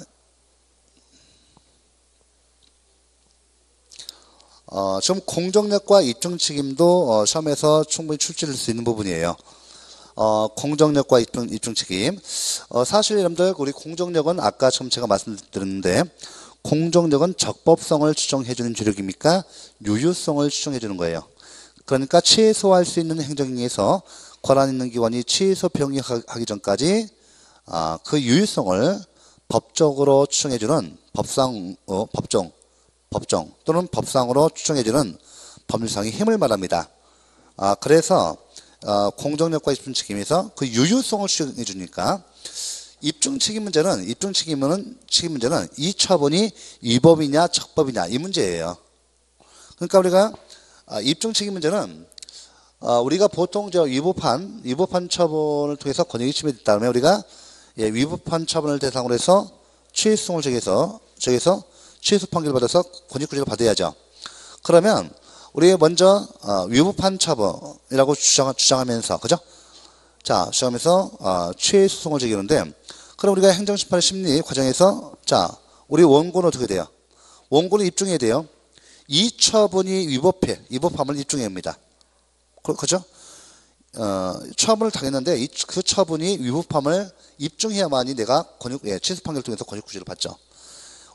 어, 좀 공정력과 입증책임도 어, 시험에서 충분히 출제될 수 있는 부분이에요. 어, 공정력과 입증, 입증책임. 어, 사실 여러분들 우리 공정력은 아까 처음 제가 말씀드렸는데 공정력은 적법성을 추정해주는 조력입니까? 유효성을 추정해주는 거예요. 그러니까 취소할 수 있는 행정행위에서 권한 있는 기관이 취소 병행하기 전까지 아, 그 유효성을 법적으로 추정해주는 법상, 어, 법정, 법정 또는 법상으로 추정해주는 법률상의 힘을 말합니다. 아, 그래서 어, 공정력과 입증책임에서 그 유효성을 추정해 주니까 입증책임 문제는 입증책임은 책임 문제는 이 처분이 위법이냐 적법이냐 이 문제예요. 그러니까 우리가 아, 입증책임 문제는 어, 우리가 보통 저 위법한 위법한 처분을 통해서 권익이 침해됐다면 우리가 예, 위법한 처분을 대상으로 해서 취소성을 정해서 정해서 취소 판결을 받아서 권익구제를 받아야죠. 그러면 우리 먼저 어, 위법한 처분이라고 주장, 주장하면서 그죠? 자, 주장하면서 어, 취소송을 제기하는데 그럼 우리가 행정심판의 심리 과정에서 자, 우리 원고는 어떻게 돼요? 원고는 입증해야 돼요. 이 처분이 위법해, 위법함을 입증해야 합니다. 그, 그죠? 어, 처분을 당했는데 이, 그 처분이 위법함을 입증해야만이 내가 권익, 예, 취소 판결을 통해서 권익구제를 받죠.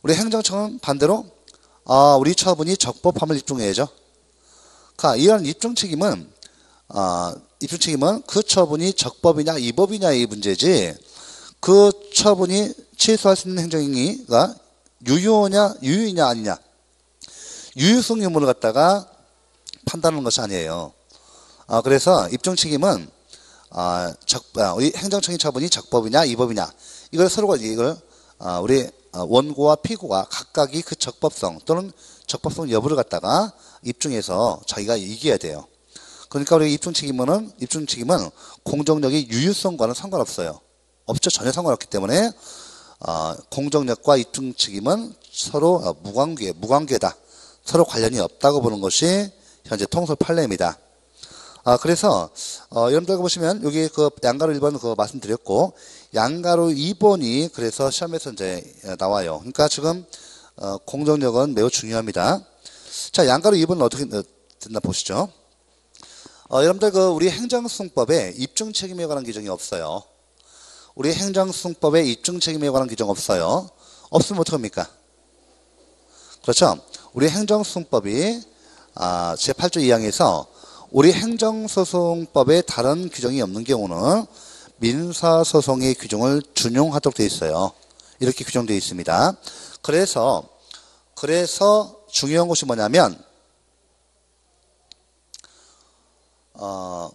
우리 행정청은 반대로 아, 우리 처분이 적법함을 입증해야죠. 그러니까 이런 입증 책임은 아, 입증 책임은 그 처분이 적법이냐 위법이냐의 문제지 그 처분이 취소할 수 있는 행정행위가 유효냐 유효이냐 아니냐 유효성 의무를 갖다가 판단하는 것이 아니에요. 아, 그래서 입증 책임은 아, 적, 아, 우리 행정청의 처분이 적법이냐 위법이냐 이걸 서로가 이걸 아, 우리 원고와 피고가 각각이 그 적법성 또는 적법성 여부를 갖다가 입증해서 자기가 이겨야 돼요. 그러니까 우리 입증 책임은 입증 책임은 공정력의 유효성과는 상관없어요. 없죠. 전혀 상관없기 때문에 어, 공정력과 입증 책임은 서로 어, 무관계 무관계다. 서로 관련이 없다고 보는 것이 현재 통설 판례입니다. 아, 그래서 어, 여러분들 보시면 여기 그 양가로 일 번 그 말씀드렸고 양가로 이 번이 그래서 시험에서 이제 나와요. 그러니까 지금 어, 공정력은 매우 중요합니다. 자, 양가로 이 번은 어떻게 됐나 보시죠. 어, 여러분들 그 우리 행정수송법에 입증 책임에 관한 규정이 없어요. 우리 행정수송법에 입증 책임에 관한 규정 없어요. 없으면 어떡합니까? 그렇죠. 우리 행정수송법이 아, 제팔 조 이 항에서 우리 행정소송법에 다른 규정이 없는 경우는 민사소송의 규정을 준용하도록 되어 있어요. 이렇게 규정되어 있습니다. 그래서 그래서 중요한 것이 뭐냐면 어,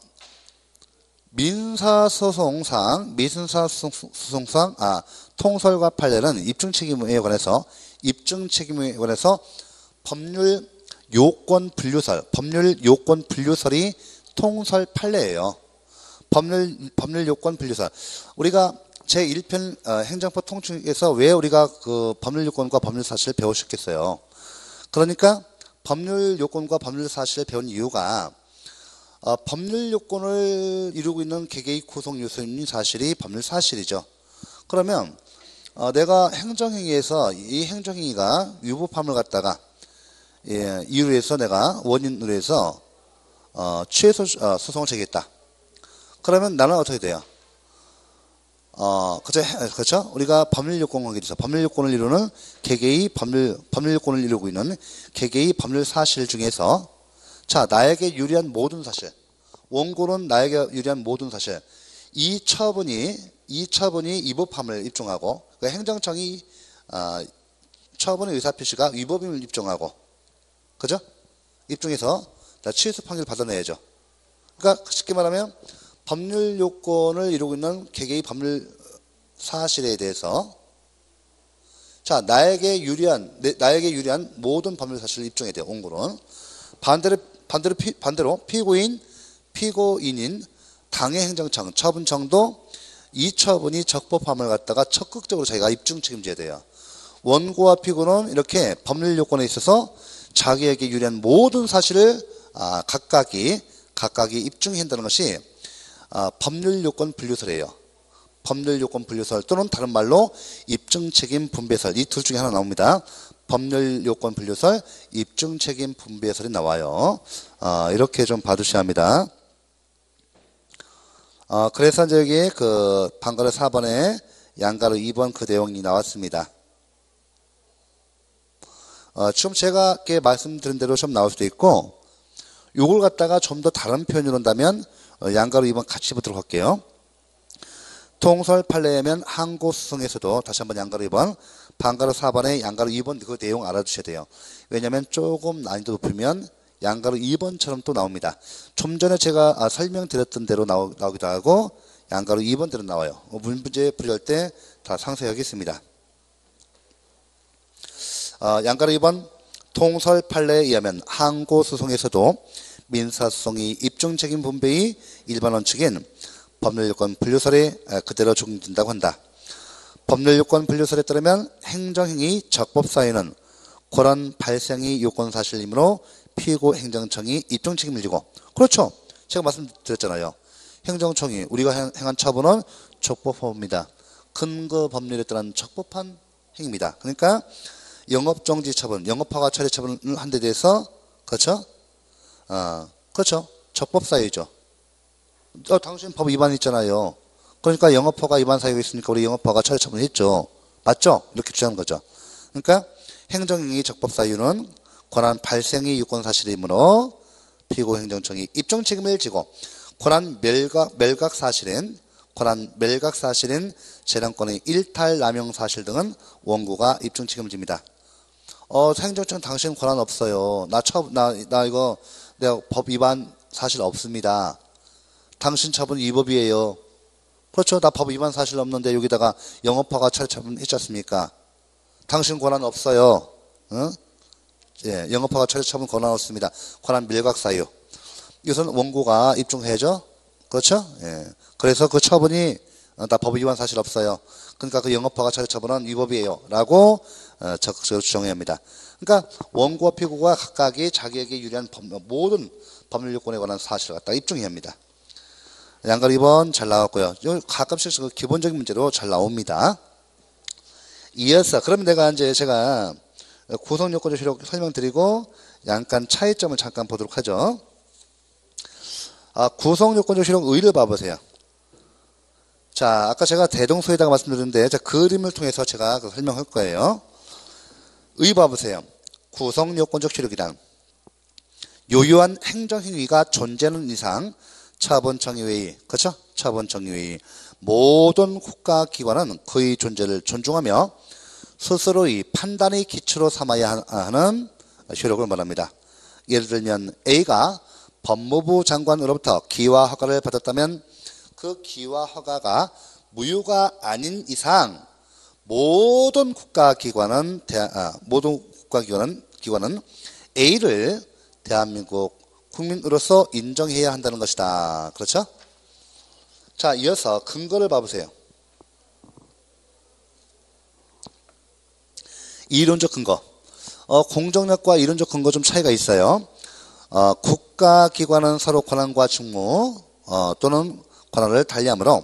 민사소송상 민사소송상 아, 통설과 판례는 입증 책임에 관해서 입증 책임에 관해서 법률 요건 분류설, 법률 요건 분류설이 통설 판례예요. 법률 법률 요건 분류설. 우리가 제일 편 어, 행정법 통칭에서 왜 우리가 그 법률 요건과 법률 사실을 배우셨겠어요. 그러니까 법률 요건과 법률 사실을 배운 이유가 어, 법률 요건을 이루고 있는 개개의 구성 요소인 사실이 법률 사실이죠. 그러면 어, 내가 행정행위에서 이 행정행위가 위법함을 갖다가 예, 이유로 해서 내가 원인으로 해서 어, 취소 어, 소송을 제기했다. 그러면 나는 어떻게 돼요? 어, 그죠? 그렇죠? 우리가 법률 요건 관계에 있어서 법률 요건을 이루는 개개의 법률 법률 요건을 이루고 있는 개개의 법률 사실 중에서 자, 나에게 유리한 모든 사실. 원고는 나에게 유리한 모든 사실. 이 처분이 이 처분이 위법함을 입증하고 그러니까 행정청이 어, 처분의 의사표시가 위법임을 입증하고 그죠? 입증해서 취소 판결을 받아내야죠. 그러니까 쉽게 말하면 법률 요건을 이루고 있는 개개의 법률 사실에 대해서 자 나에게 유리한 내, 나에게 유리한 모든 법률 사실을 입증해야 돼요. 원고는 반대로 반대로 피, 반대로 피고인 피고인인 당해 행정청 처분청도 이 처분이 적법함을 갖다가 적극적으로 자기가 입증 책임져야 돼요. 원고와 피고는 이렇게 법률 요건에 있어서 자기에게 유리한 모든 사실을 아, 각각이 각각이 입증해야 한다는 것이 아, 법률 요건 분류설이에요. 법률 요건 분류설 또는 다른 말로 입증 책임 분배설 이 둘 중에 하나 나옵니다. 법률 요건 분류설, 입증 책임 분배설이 나와요. 아, 이렇게 좀 봐두셔야 합니다. 아, 그래서 이제 여기 그 방가루 사 번에 양가루 이 번 그 내용이 나왔습니다. 어, 지금 제가 이렇게 말씀드린 대로 좀 나올 수도 있고, 요걸 갖다가 좀 더 다른 표현으로 한다면, 어, 양가로 이 번 같이 보도록 할게요. 통설 판례면 항고수송에서도 다시 한번 양가로 이 번, 방가로 사 번에 양가로 이 번 그 내용 알아두셔야 돼요. 왜냐면 조금 난이도 높으면 양가로 이 번처럼 또 나옵니다. 좀 전에 제가 아, 설명드렸던 대로 나오, 나오기도 하고, 양가로 이 번대로 나와요. 어, 문제 풀이할 때 다 상세히 하겠습니다. 어, 양가로 이 번 통설 판례에 의하면 항고소송에서도 민사소송이 입증책임 분배의 일반 원칙인 법률요건 분류설에 그대로 적용된다고 한다. 법률요건 분류설에 따르면 행정행위 적법사유는 그런 발생의 요건사실이므로 피고 행정청이 입증책임을 지고 그렇죠. 제가 말씀드렸잖아요. 행정청이 우리가 행한 처분은 적법합니다. 근거 법률에 따른 적법한 행위입니다. 그러니까 영업정지 처분, 영업허가 처리 처분을 한 데 대해서 그렇죠? 어, 그렇죠. 적법 사유죠. 어, 당신 법 위반 있잖아요. 그러니까 영업허가 위반 사유가 있으니까 우리 영업허가 처리 처분을 했죠. 맞죠? 이렇게 주장한 거죠. 그러니까 행정행위 적법 사유는 권한 발생이 유권 사실이므로 피고 행정청이 입증 책임을 지고 권한 멸각, 멸각 사실인 권한 멸각 사실인 재량권의 일탈 남용 사실 등은 원고가 입증 책임을 집니다. 어, 행정청 당신 권한 없어요. 나 처, 나, 나 이거 내가 법 위반 사실 없습니다. 당신 처분 위법이에요. 그렇죠. 나 법 위반 사실 없는데 여기다가 영업허가 차례 처분했지 않습니까? 당신 권한 없어요. 응? 예, 영업허가 차례 처분 권한 없습니다. 권한 밀각 사유. 이것은 원고가 입증해야죠. 그렇죠? 예. 그래서 그 처분이 나 법 위반 사실 없어요. 그러니까 그 영업허가 차례 처분은 위법이에요. 라고 적극적으로 주장해야 합니다. 그러니까 원고와 피고가 각각이 자기에게 유리한 법, 모든 법률 요건에 관한 사실을 갖다가 입증해야 합니다. 양갈 이 번 잘 나왔고요. 가끔씩 그 기본적인 문제로 잘 나옵니다. 이어서 그러면 내가 이제 제가 구성요건적 효력 설명드리고 약간 차이점을 잠깐 보도록 하죠. 아, 구성요건적 효력 의를 봐보세요. 자, 아까 제가 대동소에다가 말씀드렸는데 자, 그림을 통해서 제가 그 설명할 거예요. 의 봐보세요. 구성요건적 효력이란 요요한 행정행위가 존재하는 이상 차본청의회의, 그렇죠? 차본청의회의 모든 국가기관은 그의 존재를 존중하며 스스로의 판단의 기초로 삼아야 하는 효력을 말합니다. 예를 들면 A가 법무부 장관으로부터 기와 허가를 받았다면 그 기와 허가가 무효가 아닌 이상 모든 국가기관은 대하, 아, 모든 국가기관은 기관은 A를 대한민국 국민으로서 인정해야 한다는 것이다. 그렇죠? 자, 이어서 근거를 봐보세요. 이론적 근거. 어, 공정력과 이론적 근거 좀 차이가 있어요. 어, 국가기관은 서로 권한과 직무 어, 또는 권한을 달리하므로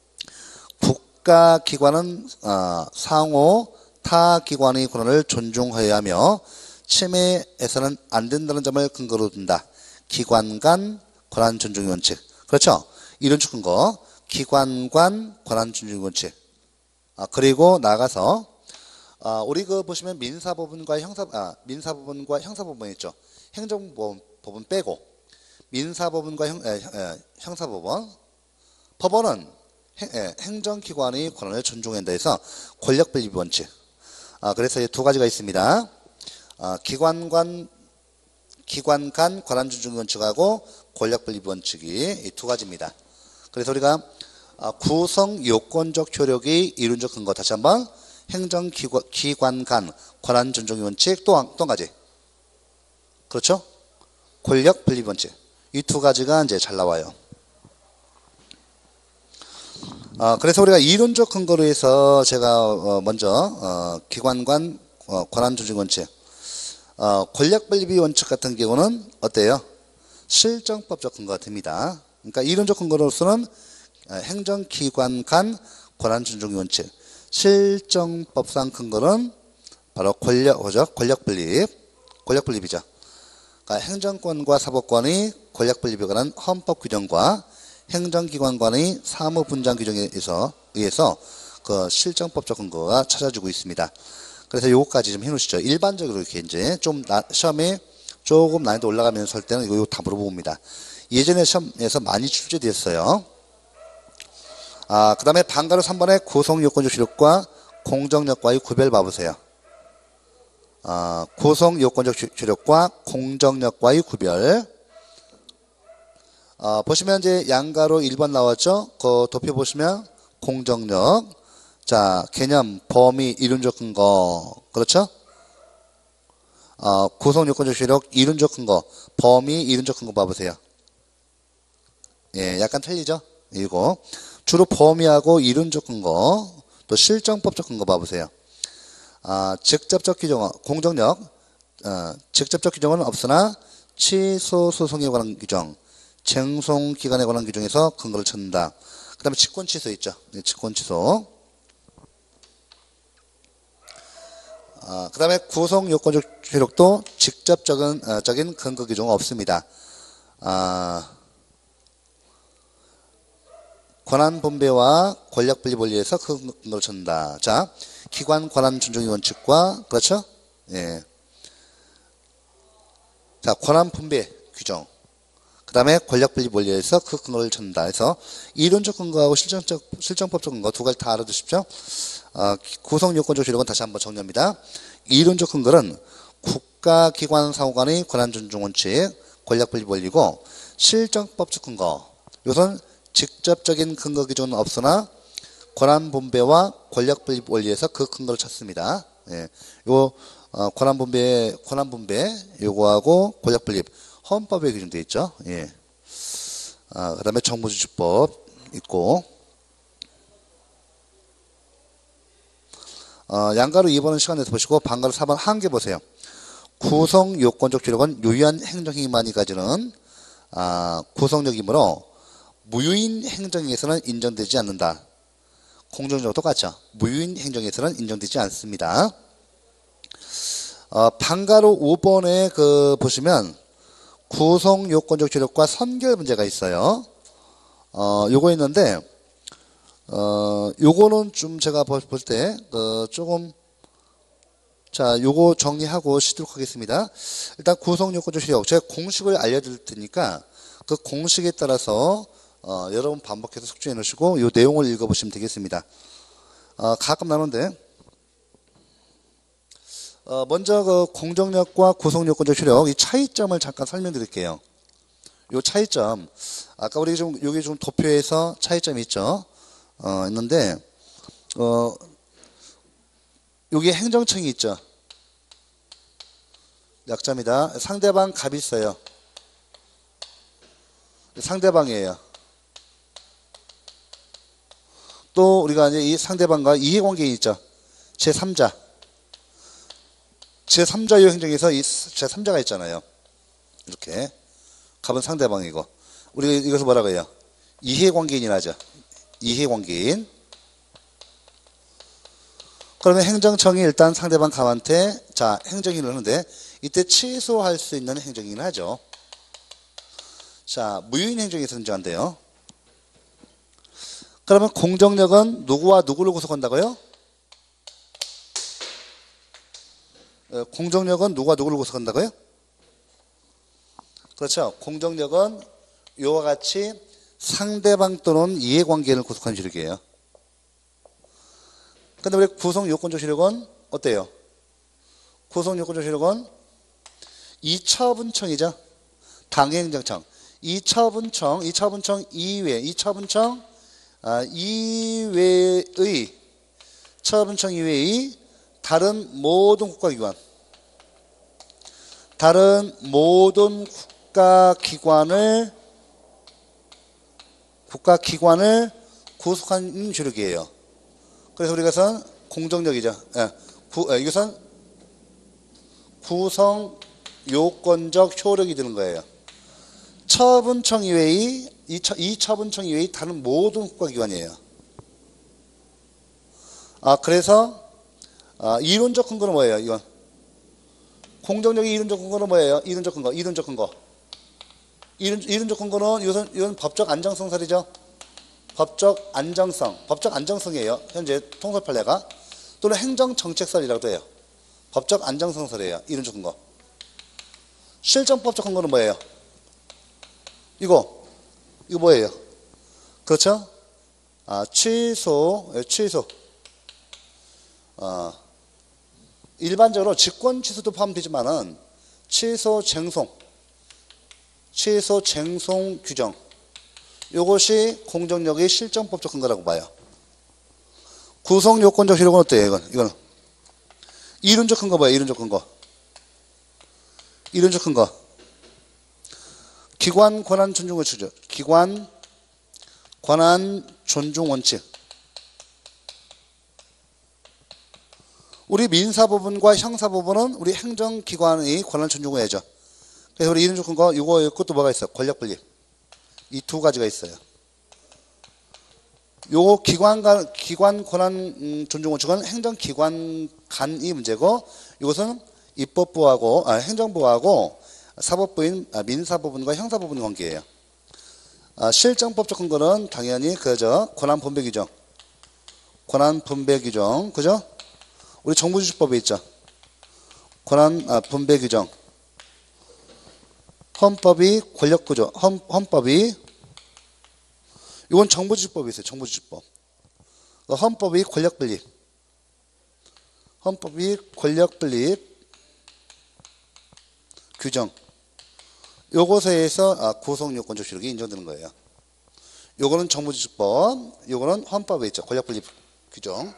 국가기관은 어, 상호 타 기관의 권한을 존중해야 하며 침해해서는 안 된다는 점을 근거로 둔다. 기관 간 권한 존중 원칙. 그렇죠? 이론적 근거. 기관 간 권한 존중 원칙. 아, 그리고 나가서 아, 우리 그 보시면 민사법원과 형사 아, 민사법원과 형사법원이 있죠. 행정법원 법원 빼고 민사법원과 형, 에, 에, 형사법원 법원은 행, 에, 행정기관의 권한을 존중한다 해서 권력분립 원칙. 아, 그래서 이 두 가지가 있습니다. 아, 기관 간 기관 간 권한 존중 원칙하고 권력분립 원칙이 이 두 가지입니다. 그래서 우리가 아, 구성 요건적 효력이 이론적 근거 다시 한번 행정기관 간 권한 존중 원칙 또 한 가지 그렇죠? 권력분립 원칙 이 두 가지가 이제 잘 나와요. 아, 그래서 우리가 이론적 근거로 해서 제가 어, 먼저 어, 기관 간 어, 권한 존중 원칙 어, 권력분립 원칙 같은 경우는 어때요? 실정법적 근거가 됩니다. 그러니까 이론적 근거로서는 행정기관 간 권한 존중 원칙 실정법상 근거는 바로 권력, 뭐죠? 권력분립, 권력분립이죠. 그러니까 행정권과 사법권의 권력분립에 관한 헌법 규정과 행정기관 간의 사무분장 규정에 의해서, 의해서 그 실정법적 근거가 찾아지고 있습니다. 그래서 요거까지 좀 해놓으시죠. 일반적으로 이렇게 이제 좀 나, 시험에 조금 난이도 올라가면서 할 때는 이거 다 물어봅니다. 예전에 시험에서 많이 출제됐어요. 아, 그 다음에 방가로 삼 번에 구성요건적 효력과 공정력과의 구별 봐보세요. 아, 구성요건적 효력과 공정력과의 구별. 아, 보시면 이제 양가로 일 번 나왔죠? 그 도표 보시면 공정력. 자, 개념, 범위, 이론적 근거. 그렇죠? 아, 구성요건적 효력, 이론적 근거. 범위, 이론적 근거 봐보세요. 예, 약간 틀리죠? 이거. 주로 범위하고 이론적 근거, 또 실정법적 근거 봐보세요. 아, 직접적 규정, 공정력, 어, 직접적 규정은 없으나 취소 소송에 관한 규정, 쟁송 기간에 관한 규정에서 근거를 찾는다. 그 다음에 직권 취소 있죠. 네, 직권 취소. 아, 그 다음에 구성 요건적 효력도 직접적인 어, 적인 근거 규정은 없습니다. 아, 권한 분배와 권력 분립 원리에서 그 근거를 찾는다. 자, 기관 권한 존중의 원칙과 그렇죠? 예. 자, 권한 분배 규정. 그 다음에 권력 분립 원리에서 그 근거를 찾는다 해서 이론적 근거하고 실정적, 실정법적 근거 두 가지 다 알아두십시오. 어, 구성 요건적 효력은 다시 한번 정리합니다. 이론적 근거는 국가기관 상호간의 권한 존중 원칙, 권력 분립 원리고 실정법적 근거. 이것은 직접적인 근거 기준은 없으나 권한 분배와 권력 분립 원리에서 그 근거를 찾습니다. 예. 요 어, 권한 분배, 권한 분배 요거하고 권력 분립 헌법에 규정되어 있죠. 예. 아, 그다음에 정부주주법 있고 어, 양가로 이 번은 시간 내서 보시고 반가로 사 번 한 개 보세요. 구성 요건적 효력은 유효한 행정행위만이 가지는 아, 구성력이므로 무효인 행정에서는 인정되지 않는다. 공정적으로 똑같죠. 무효인 행정에서는 인정되지 않습니다. 어, 반가로 오 번에 그 보시면 구성 요건적 효력과 선결 문제가 있어요. 어, 요거 있는데 어, 요거는 좀 제가 볼 때 어, 조금 자, 요거 정리하고 쉬도록 하겠습니다. 일단 구성 요건적 효력 제가 공식을 알려드릴 테니까 그 공식에 따라서 어, 여러분 반복해서 숙지해 놓으시고 요 내용을 읽어보시면 되겠습니다. 어, 가끔 나오는데 어, 먼저 그 공정력과 구성요건적 효력 이 차이점을 잠깐 설명드릴게요. 요 차이점 아까 우리 좀 여기 좀 도표에서 차이점이 있죠. 어, 있는데 어, 여기 행정청이 있죠. 약자입니다. 상대방 갑이 있어요. 상대방이에요. 또 우리가 이제 이 상대방과 이해관계인 있죠. 제삼자. 제삼자요 행정에서 이 제삼자가 있잖아요. 이렇게. 갑은 상대방이고. 우리가 이것을 뭐라고 해요? 이해관계인이라 하죠. 이해관계인. 그러면 행정청이 일단 상대방 갑한테 자, 행정인을 하는데 이때 취소할 수 있는 행정인을 하죠. 자, 무효인 행정에서 인정한대요. 그러면 공정력은 누구와 누구를 구속한다고요? 공정력은 누가 누구를 구속한다고요? 그렇죠. 공정력은 이와 같이 상대방 또는 이해관계를 구속하는 효력이에요. 근데 우리 구성요건적 효력은 어때요? 구성요건적 효력은 이차분청이죠. 당행정청. 이차분청, 이차분청 이외, 이차분청 아, 이외의, 차분청 이외의 다른 모든 국가기관, 다른 모든 국가기관을, 국가기관을 구속하는 효력이에요. 그래서 우리가 이것은 공정력이죠. 예, 구, 예, 이것은 구성 요건적 효력이 되는 거예요. 처분청 이외의, 이, 이 처분청 이외의 다른 모든 국가기관이에요. 아, 그래서, 아, 이론적 근거는 뭐예요, 이건? 공정력의 이론적 근거는 뭐예요? 이론적 근거, 이론적 근거. 이론, 이론적 근거는 이것은, 이건 법적 안정성설이죠. 법적 안정성, 법적 안정성이에요. 현재 통설 판례가. 또는 행정정책설이라고도 해요. 법적 안정성설이에요. 이론적 근거. 실정법적 근거는 뭐예요? 이거, 이거 뭐예요? 그렇죠? 아, 취소, 취소. 아, 일반적으로 직권 취소도 포함되지만은 취소 쟁송, 취소 쟁송 규정. 이것이 공정력의 실정법적 근거라고 봐요. 구성 요건적 효력은 어때요? 이건, 이거는. 이론적 근거 뭐예요? 이론적 근거. 이론적 근거. 기관 권한 존중 원칙이죠. 기관 권한 존중 원칙. 우리 민사부분과 형사부분은 우리 행정기관의 권한 존중을 해야죠. 그래서 우리 이론적 근거, 이거, 이것도 뭐가 있어요? 권력 분립. 이 두 가지가 있어요. 요 기관 간, 기관 권한 존중 원칙은 행정기관 간이 문제고, 이것은 입법부하고, 아, 행정부하고 사법부인 아, 민사부분과 형사부분 관계예요. 아, 실정법적 근거는 당연히 그저 권한 분배 규정, 권한 분배 규정, 그죠? 우리 정부지주법에 있죠. 권한 아, 분배 규정. 헌법이 권력구조. 헌, 헌법이 이건 정부지주법이 있어요. 정부지주법. 헌법이 권력분립. 헌법이 권력분립 규정. 요것에 의해서 아, 구성요건적 효력이 인정되는 거예요. 요거는 정부지주법, 요거는 헌법에 있죠. 권력분립 규정.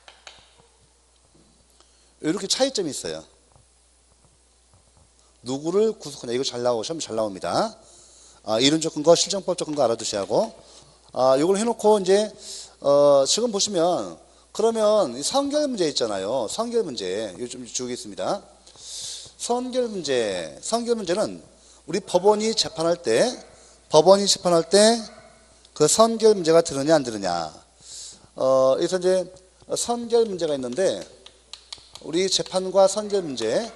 이렇게 차이점이 있어요. 누구를 구속하냐. 이거 잘 나오고 시험 잘 나옵니다. 아, 이론적 근거, 실정법적 근거 알아두셔야 하고, 아, 요걸 해놓고 이제 어, 지금 보시면 그러면 선결 문제 있잖아요. 선결 문제. 이거 좀 주겠습니다. 선결 문제. 선결 문제는 우리 법원이 재판할 때, 법원이 재판할 때 그 선결 문제가 들으냐 안 들으냐. 어, 그래서 이제 선결 문제가 있는데 우리 재판과 선결 문제.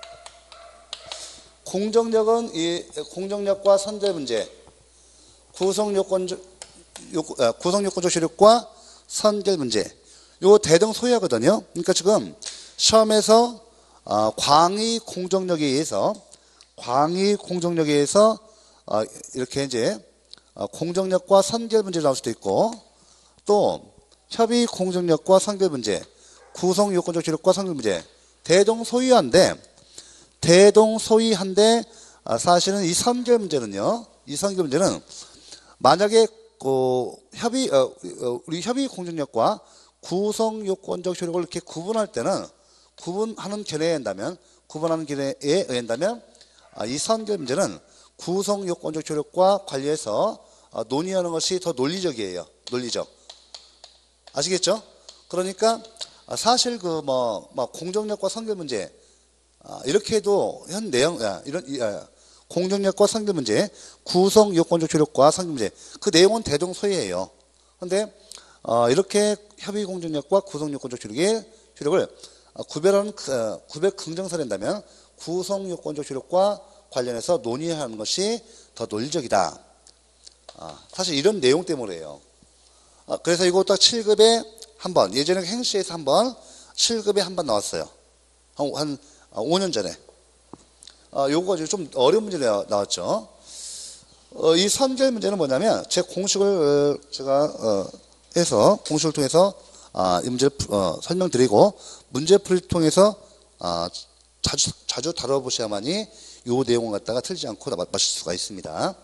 공정력은 이 공정력과 선결 문제, 구성요건적 구성요건적 효력과 선결 문제, 요 대등소이하거든요. 그러니까 지금 시험에서 어, 광의 공정력에 의해서 광의 공정력에 의해서 어, 이렇게 이제 어, 공정력과 선결 문제가 나올 수도 있고, 또 협의 공정력과 선결 문제, 구성요건적 효력과 선결 문제, 대동소이한데 대동소이한데 아, 사실은 이 선결 문제는요. 이 선결 문제는 만약에 그 협의 어, 우리 협의 공정력과 구성요건적 효력을 이렇게 구분할 때는 구분하는 견해에 의한다면 구분하는 견해에 의한다면 아, 이 선결 문제는 구성요건적 효력과 관련해서 어, 논의하는 것이 더 논리적이에요. 논리적. 아시겠죠? 그러니까 아, 사실 그 뭐 뭐 공정력과 선결 문제 아, 이렇게 해도 현 내용 아, 이런 아, 공정력과 선결 문제, 구성 요건적 효력과 선결 문제 그 내용은 대동소이해요. 그런데 어, 이렇게 협의 공정력과 구성 요건적 효력의 효력을 어, 구별하는 어, 구별 긍정사례한다면 구성 요건적 효력과 관련해서 논의하는 것이 더 논리적이다. 아, 사실 이런 내용 때문에요. 아, 그래서 이거 딱 칠 급에 한 번, 예전에 행시에서 한 번, 칠 급에 한 번 나왔어요. 한, 한 오 년 전에. 아, 요거 가지고 좀 어려운 문제가 나왔죠. 어, 이 선결 문제는 뭐냐면, 제 공식을, 어, 제가, 어, 해서, 공식을 통해서, 아, 이 문제를, 어, 설명드리고, 문제 풀이를 통해서, 아, 자주, 자주 다뤄보셔야만이 요 내용을 갖다가 틀지 않고 맞추실 수가 있습니다.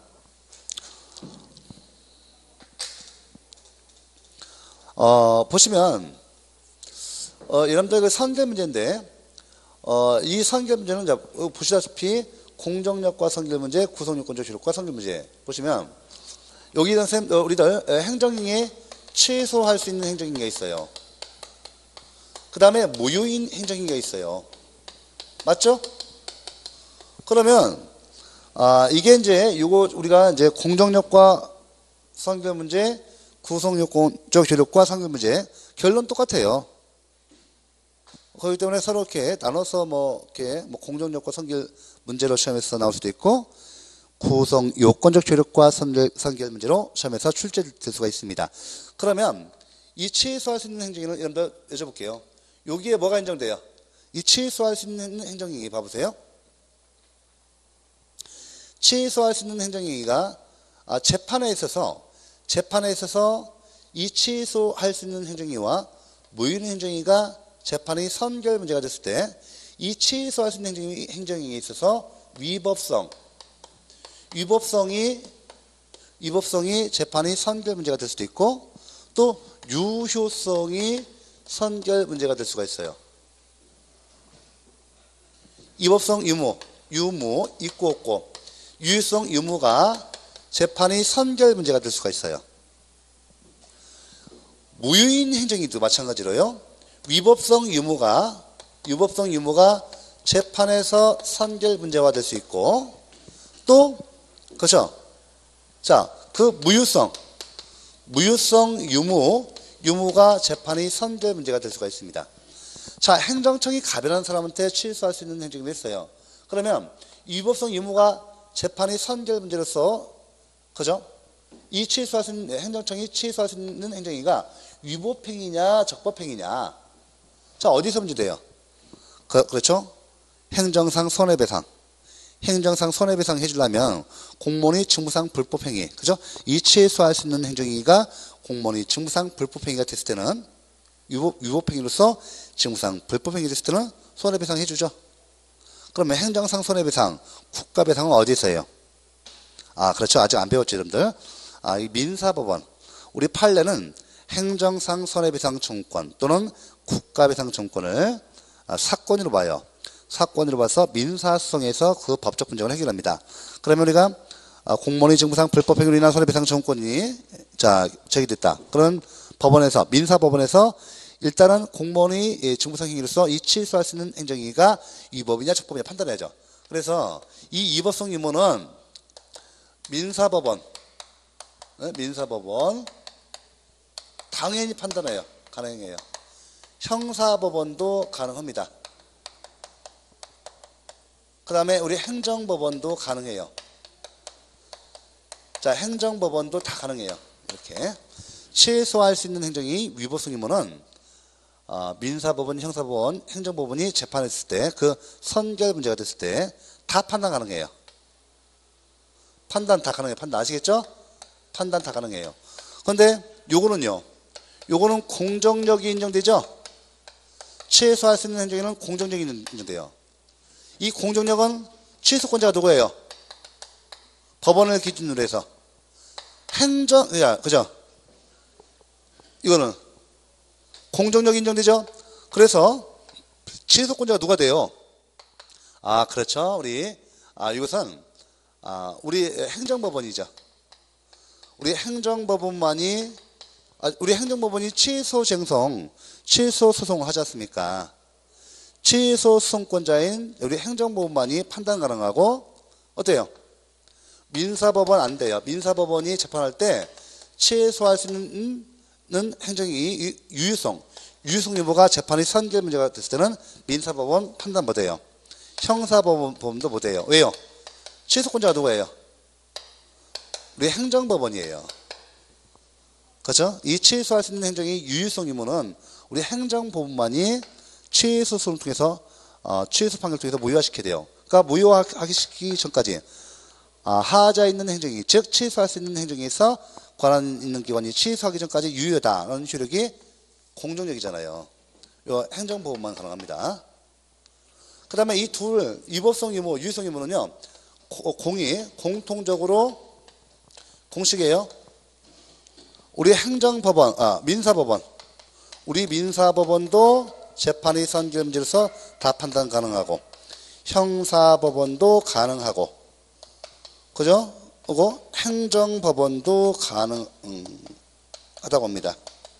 어, 보시면, 어, 여러분들 그 선결 문제인데, 어, 이 선결 문제는 보시다시피 공정력과 선결 문제, 구성요건적 효력과 선결 문제 보시면 여기 선생님 우리들 행정행위에 취소할 수 있는 행정행위가 있어요. 그 다음에 무효인 행정행위가 있어요. 맞죠? 그러면 아, 이게 이제 이거 우리가 이제 공정력과 선결 문제, 구성요건적 효력과 선결 문제 결론 똑같아요. 그렇기 때문에 서로 이렇게 나눠서 뭐 이렇게 뭐 공정력과 선결 문제로 시험에서 나올 수도 있고 구성 요건적 효력과 선결, 선결 문제로 시험에서 출제될 수가 있습니다. 그러면 이 취소할 수 있는 행정행위는 여러분들 여쭤볼게요. 여기에 뭐가 인정돼요? 이 취소할 수 있는 행정행위 봐보세요. 취소할 수 있는 행정행위가 아, 재판에 있어서 재판에 있어서 이 취소할 수 있는 행정행위와 무효인 행정행위가 재판이 선결 문제가 됐을 때 이 취소할 수 있는 행정행위, 행정행위에 있어서 위법성, 위법성이 위법성이 재판이 선결 문제가 될 수도 있고 또 유효성이 선결 문제가 될 수가 있어요. 위법성 유무, 유무 있고 없고 유효성 유무가 재판이 선결 문제가 될 수가 있어요. 무효인 행정행위도 마찬가지로요. 위법성 유무가 위법성 유무가 재판에서 선결 문제화 될 수 있고 또 그렇죠. 자, 그 무효성 무효성 유무 유무가 재판이 선결 문제가 될 수가 있습니다. 자, 행정청이 가변한 사람한테 취소할 수 있는 행정이 있어요. 그러면 위법성 유무가 재판이 선결 문제로서 그죠? 이 취소할 수 있는 행정청이 취소할 수 있는 행정위가 위법행위냐 적법행위냐 자, 어디서 문제돼요? 그, 그렇죠? 행정상 손해배상. 행정상 손해배상 해주려면 공무원이 직무상 불법행위, 그죠? 이치해소할 수 있는 행정행위가 공무원이 직무상 불법행위가 됐을 때는 위법, 위법행위로서 직무상 불법행위 됐을 때는 손해배상 해주죠. 그러면 행정상 손해배상, 국가배상은 어디서 해요? 아, 그렇죠. 아직 안 배웠죠, 여러분들. 아, 이 민사법원. 우리 판례는 행정상 손해배상 청구권 또는 국가배상 청구권을 아, 사건으로 봐요. 사건으로 봐서 민사소송에서 그 법적 분쟁을 해결합니다. 그러면 우리가 아, 공무원의 직무상 불법행위로 인한 손해배상 청구권이 자 제기됐다. 그런 법원에서 민사법원에서 일단은 공무원이 직무상 행위로서 이치해소할 수 있는 행정행위가 위법이냐 적법이냐 판단해야죠. 그래서 이 위법성 유무는 민사법원, 네? 민사법원 당연히 판단해요. 가능해요. 형사법원도 가능합니다. 그 다음에 우리 행정법원도 가능해요. 자, 행정법원도 다 가능해요. 이렇게 취소할 수 있는 행정이 위법성 유무는 어, 민사법원, 형사법원, 행정법원이 재판했을 때 그 선결 문제가 됐을 때 다 판단 가능해요. 판단 다 가능해요. 판단 아시겠죠? 판단 다 가능해요. 그런데 요거는요. 요거는 공정력이 인정되죠? 취소할 수 있는 행정에는 공정력이 인정돼요. 이 공정력은 취소권자가 누구예요? 법원을 기준으로 해서 행정, 그죠? 이거는 공정력이 인정되죠? 그래서 취소권자가 누가 돼요? 아, 그렇죠. 우리 아, 이것은 아, 우리 행정법원이죠. 우리 행정법원만이 아, 우리 행정법원이 취소쟁성, 취소소송을 하지 않습니까? 취소소송권자인 우리 행정법원만이 판단 가능하고 어때요? 민사법원 안 돼요. 민사법원이 재판할 때 취소할 수 있는 행정이 유효성, 유효성 여부가 재판의 선결 문제가 됐을 때는 민사법원 판단 못해요. 형사법원도 못해요. 왜요? 취소권자가 누구예요? 우리 행정법원이에요. 그렇죠? 이 취소할 수 있는 행정의 유효성 유무는 우리 행정법원만이 취소 소송을 통해서 어, 취소 판결을 통해서 무효화시켜야 돼요. 그러니까 무효화하기 시키기 전까지 아, 하자 있는 행정이 즉 취소할 수 있는 행정에서 권한 있는 기관이 취소하기 전까지 유효다라는 효력이 공정력이잖아요. 이 행정법원만 가능합니다. 그 다음에 이 둘 위법성 유무, 유효성 유무는요. 공이 공통적으로 공식이에요. 우리 행정법원, 아, 민사법원, 우리 민사법원도 재판의 선결 문제로서 다 판단 가능하고 형사법원도 가능하고 그죠? 그리고 행정법원도 가능하다고 음, 합니다.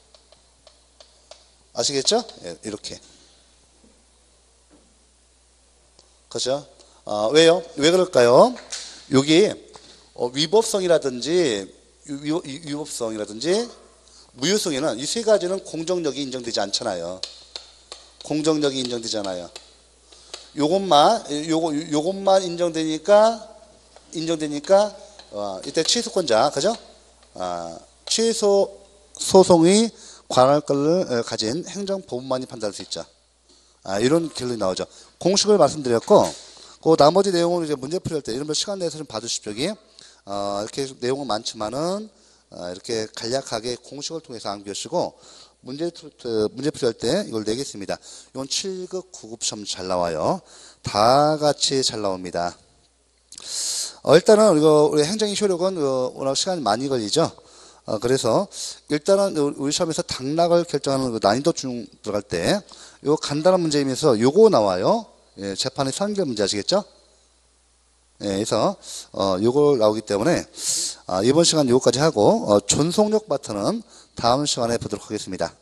아시겠죠? 예, 이렇게. 그죠? 아, 왜요? 왜 그럴까요? 여기 어, 위법성이라든지 위, 위, 위법성이라든지 무효성에는 이 세 가지는 공정력이 인정되지 않잖아요. 공정력이 인정되잖아요. 요것만 요거 요것만 인정되니까 인정되니까 어, 이때 취소권자 그죠? 아, 취소 소송이 관할 권을 가진 행정법원만이 판단할 수 있죠. 아, 이런 결론이 나오죠. 공식을 말씀드렸고, 그 나머지 내용은 이제 문제 풀이할 때 이런 거 시간 내서 좀 봐주십시오. 여기 어, 이렇게 내용은 많지만은 어, 이렇게 간략하게 공식을 통해서 암기하시고 문제 문제 풀이할 때 이걸 내겠습니다. 이건 칠 급, 구 급 시험 잘 나와요. 다 같이 잘 나옵니다. 어, 일단은 이거 우리 행정의 효력은 어, 워낙 시간이 많이 걸리죠. 어, 그래서 일단은 우리 시험에서 당락을 결정하는 그 난이도 중 들어갈 때 요 간단한 문제이면서 요거 나와요. 예, 재판의 선결 문제 아시겠죠? 예, 그래서 어, 요거 나오기 때문에 아, 이번 시간 요거까지 하고 어, 존속력 파트는 다음 시간에 보도록 하겠습니다.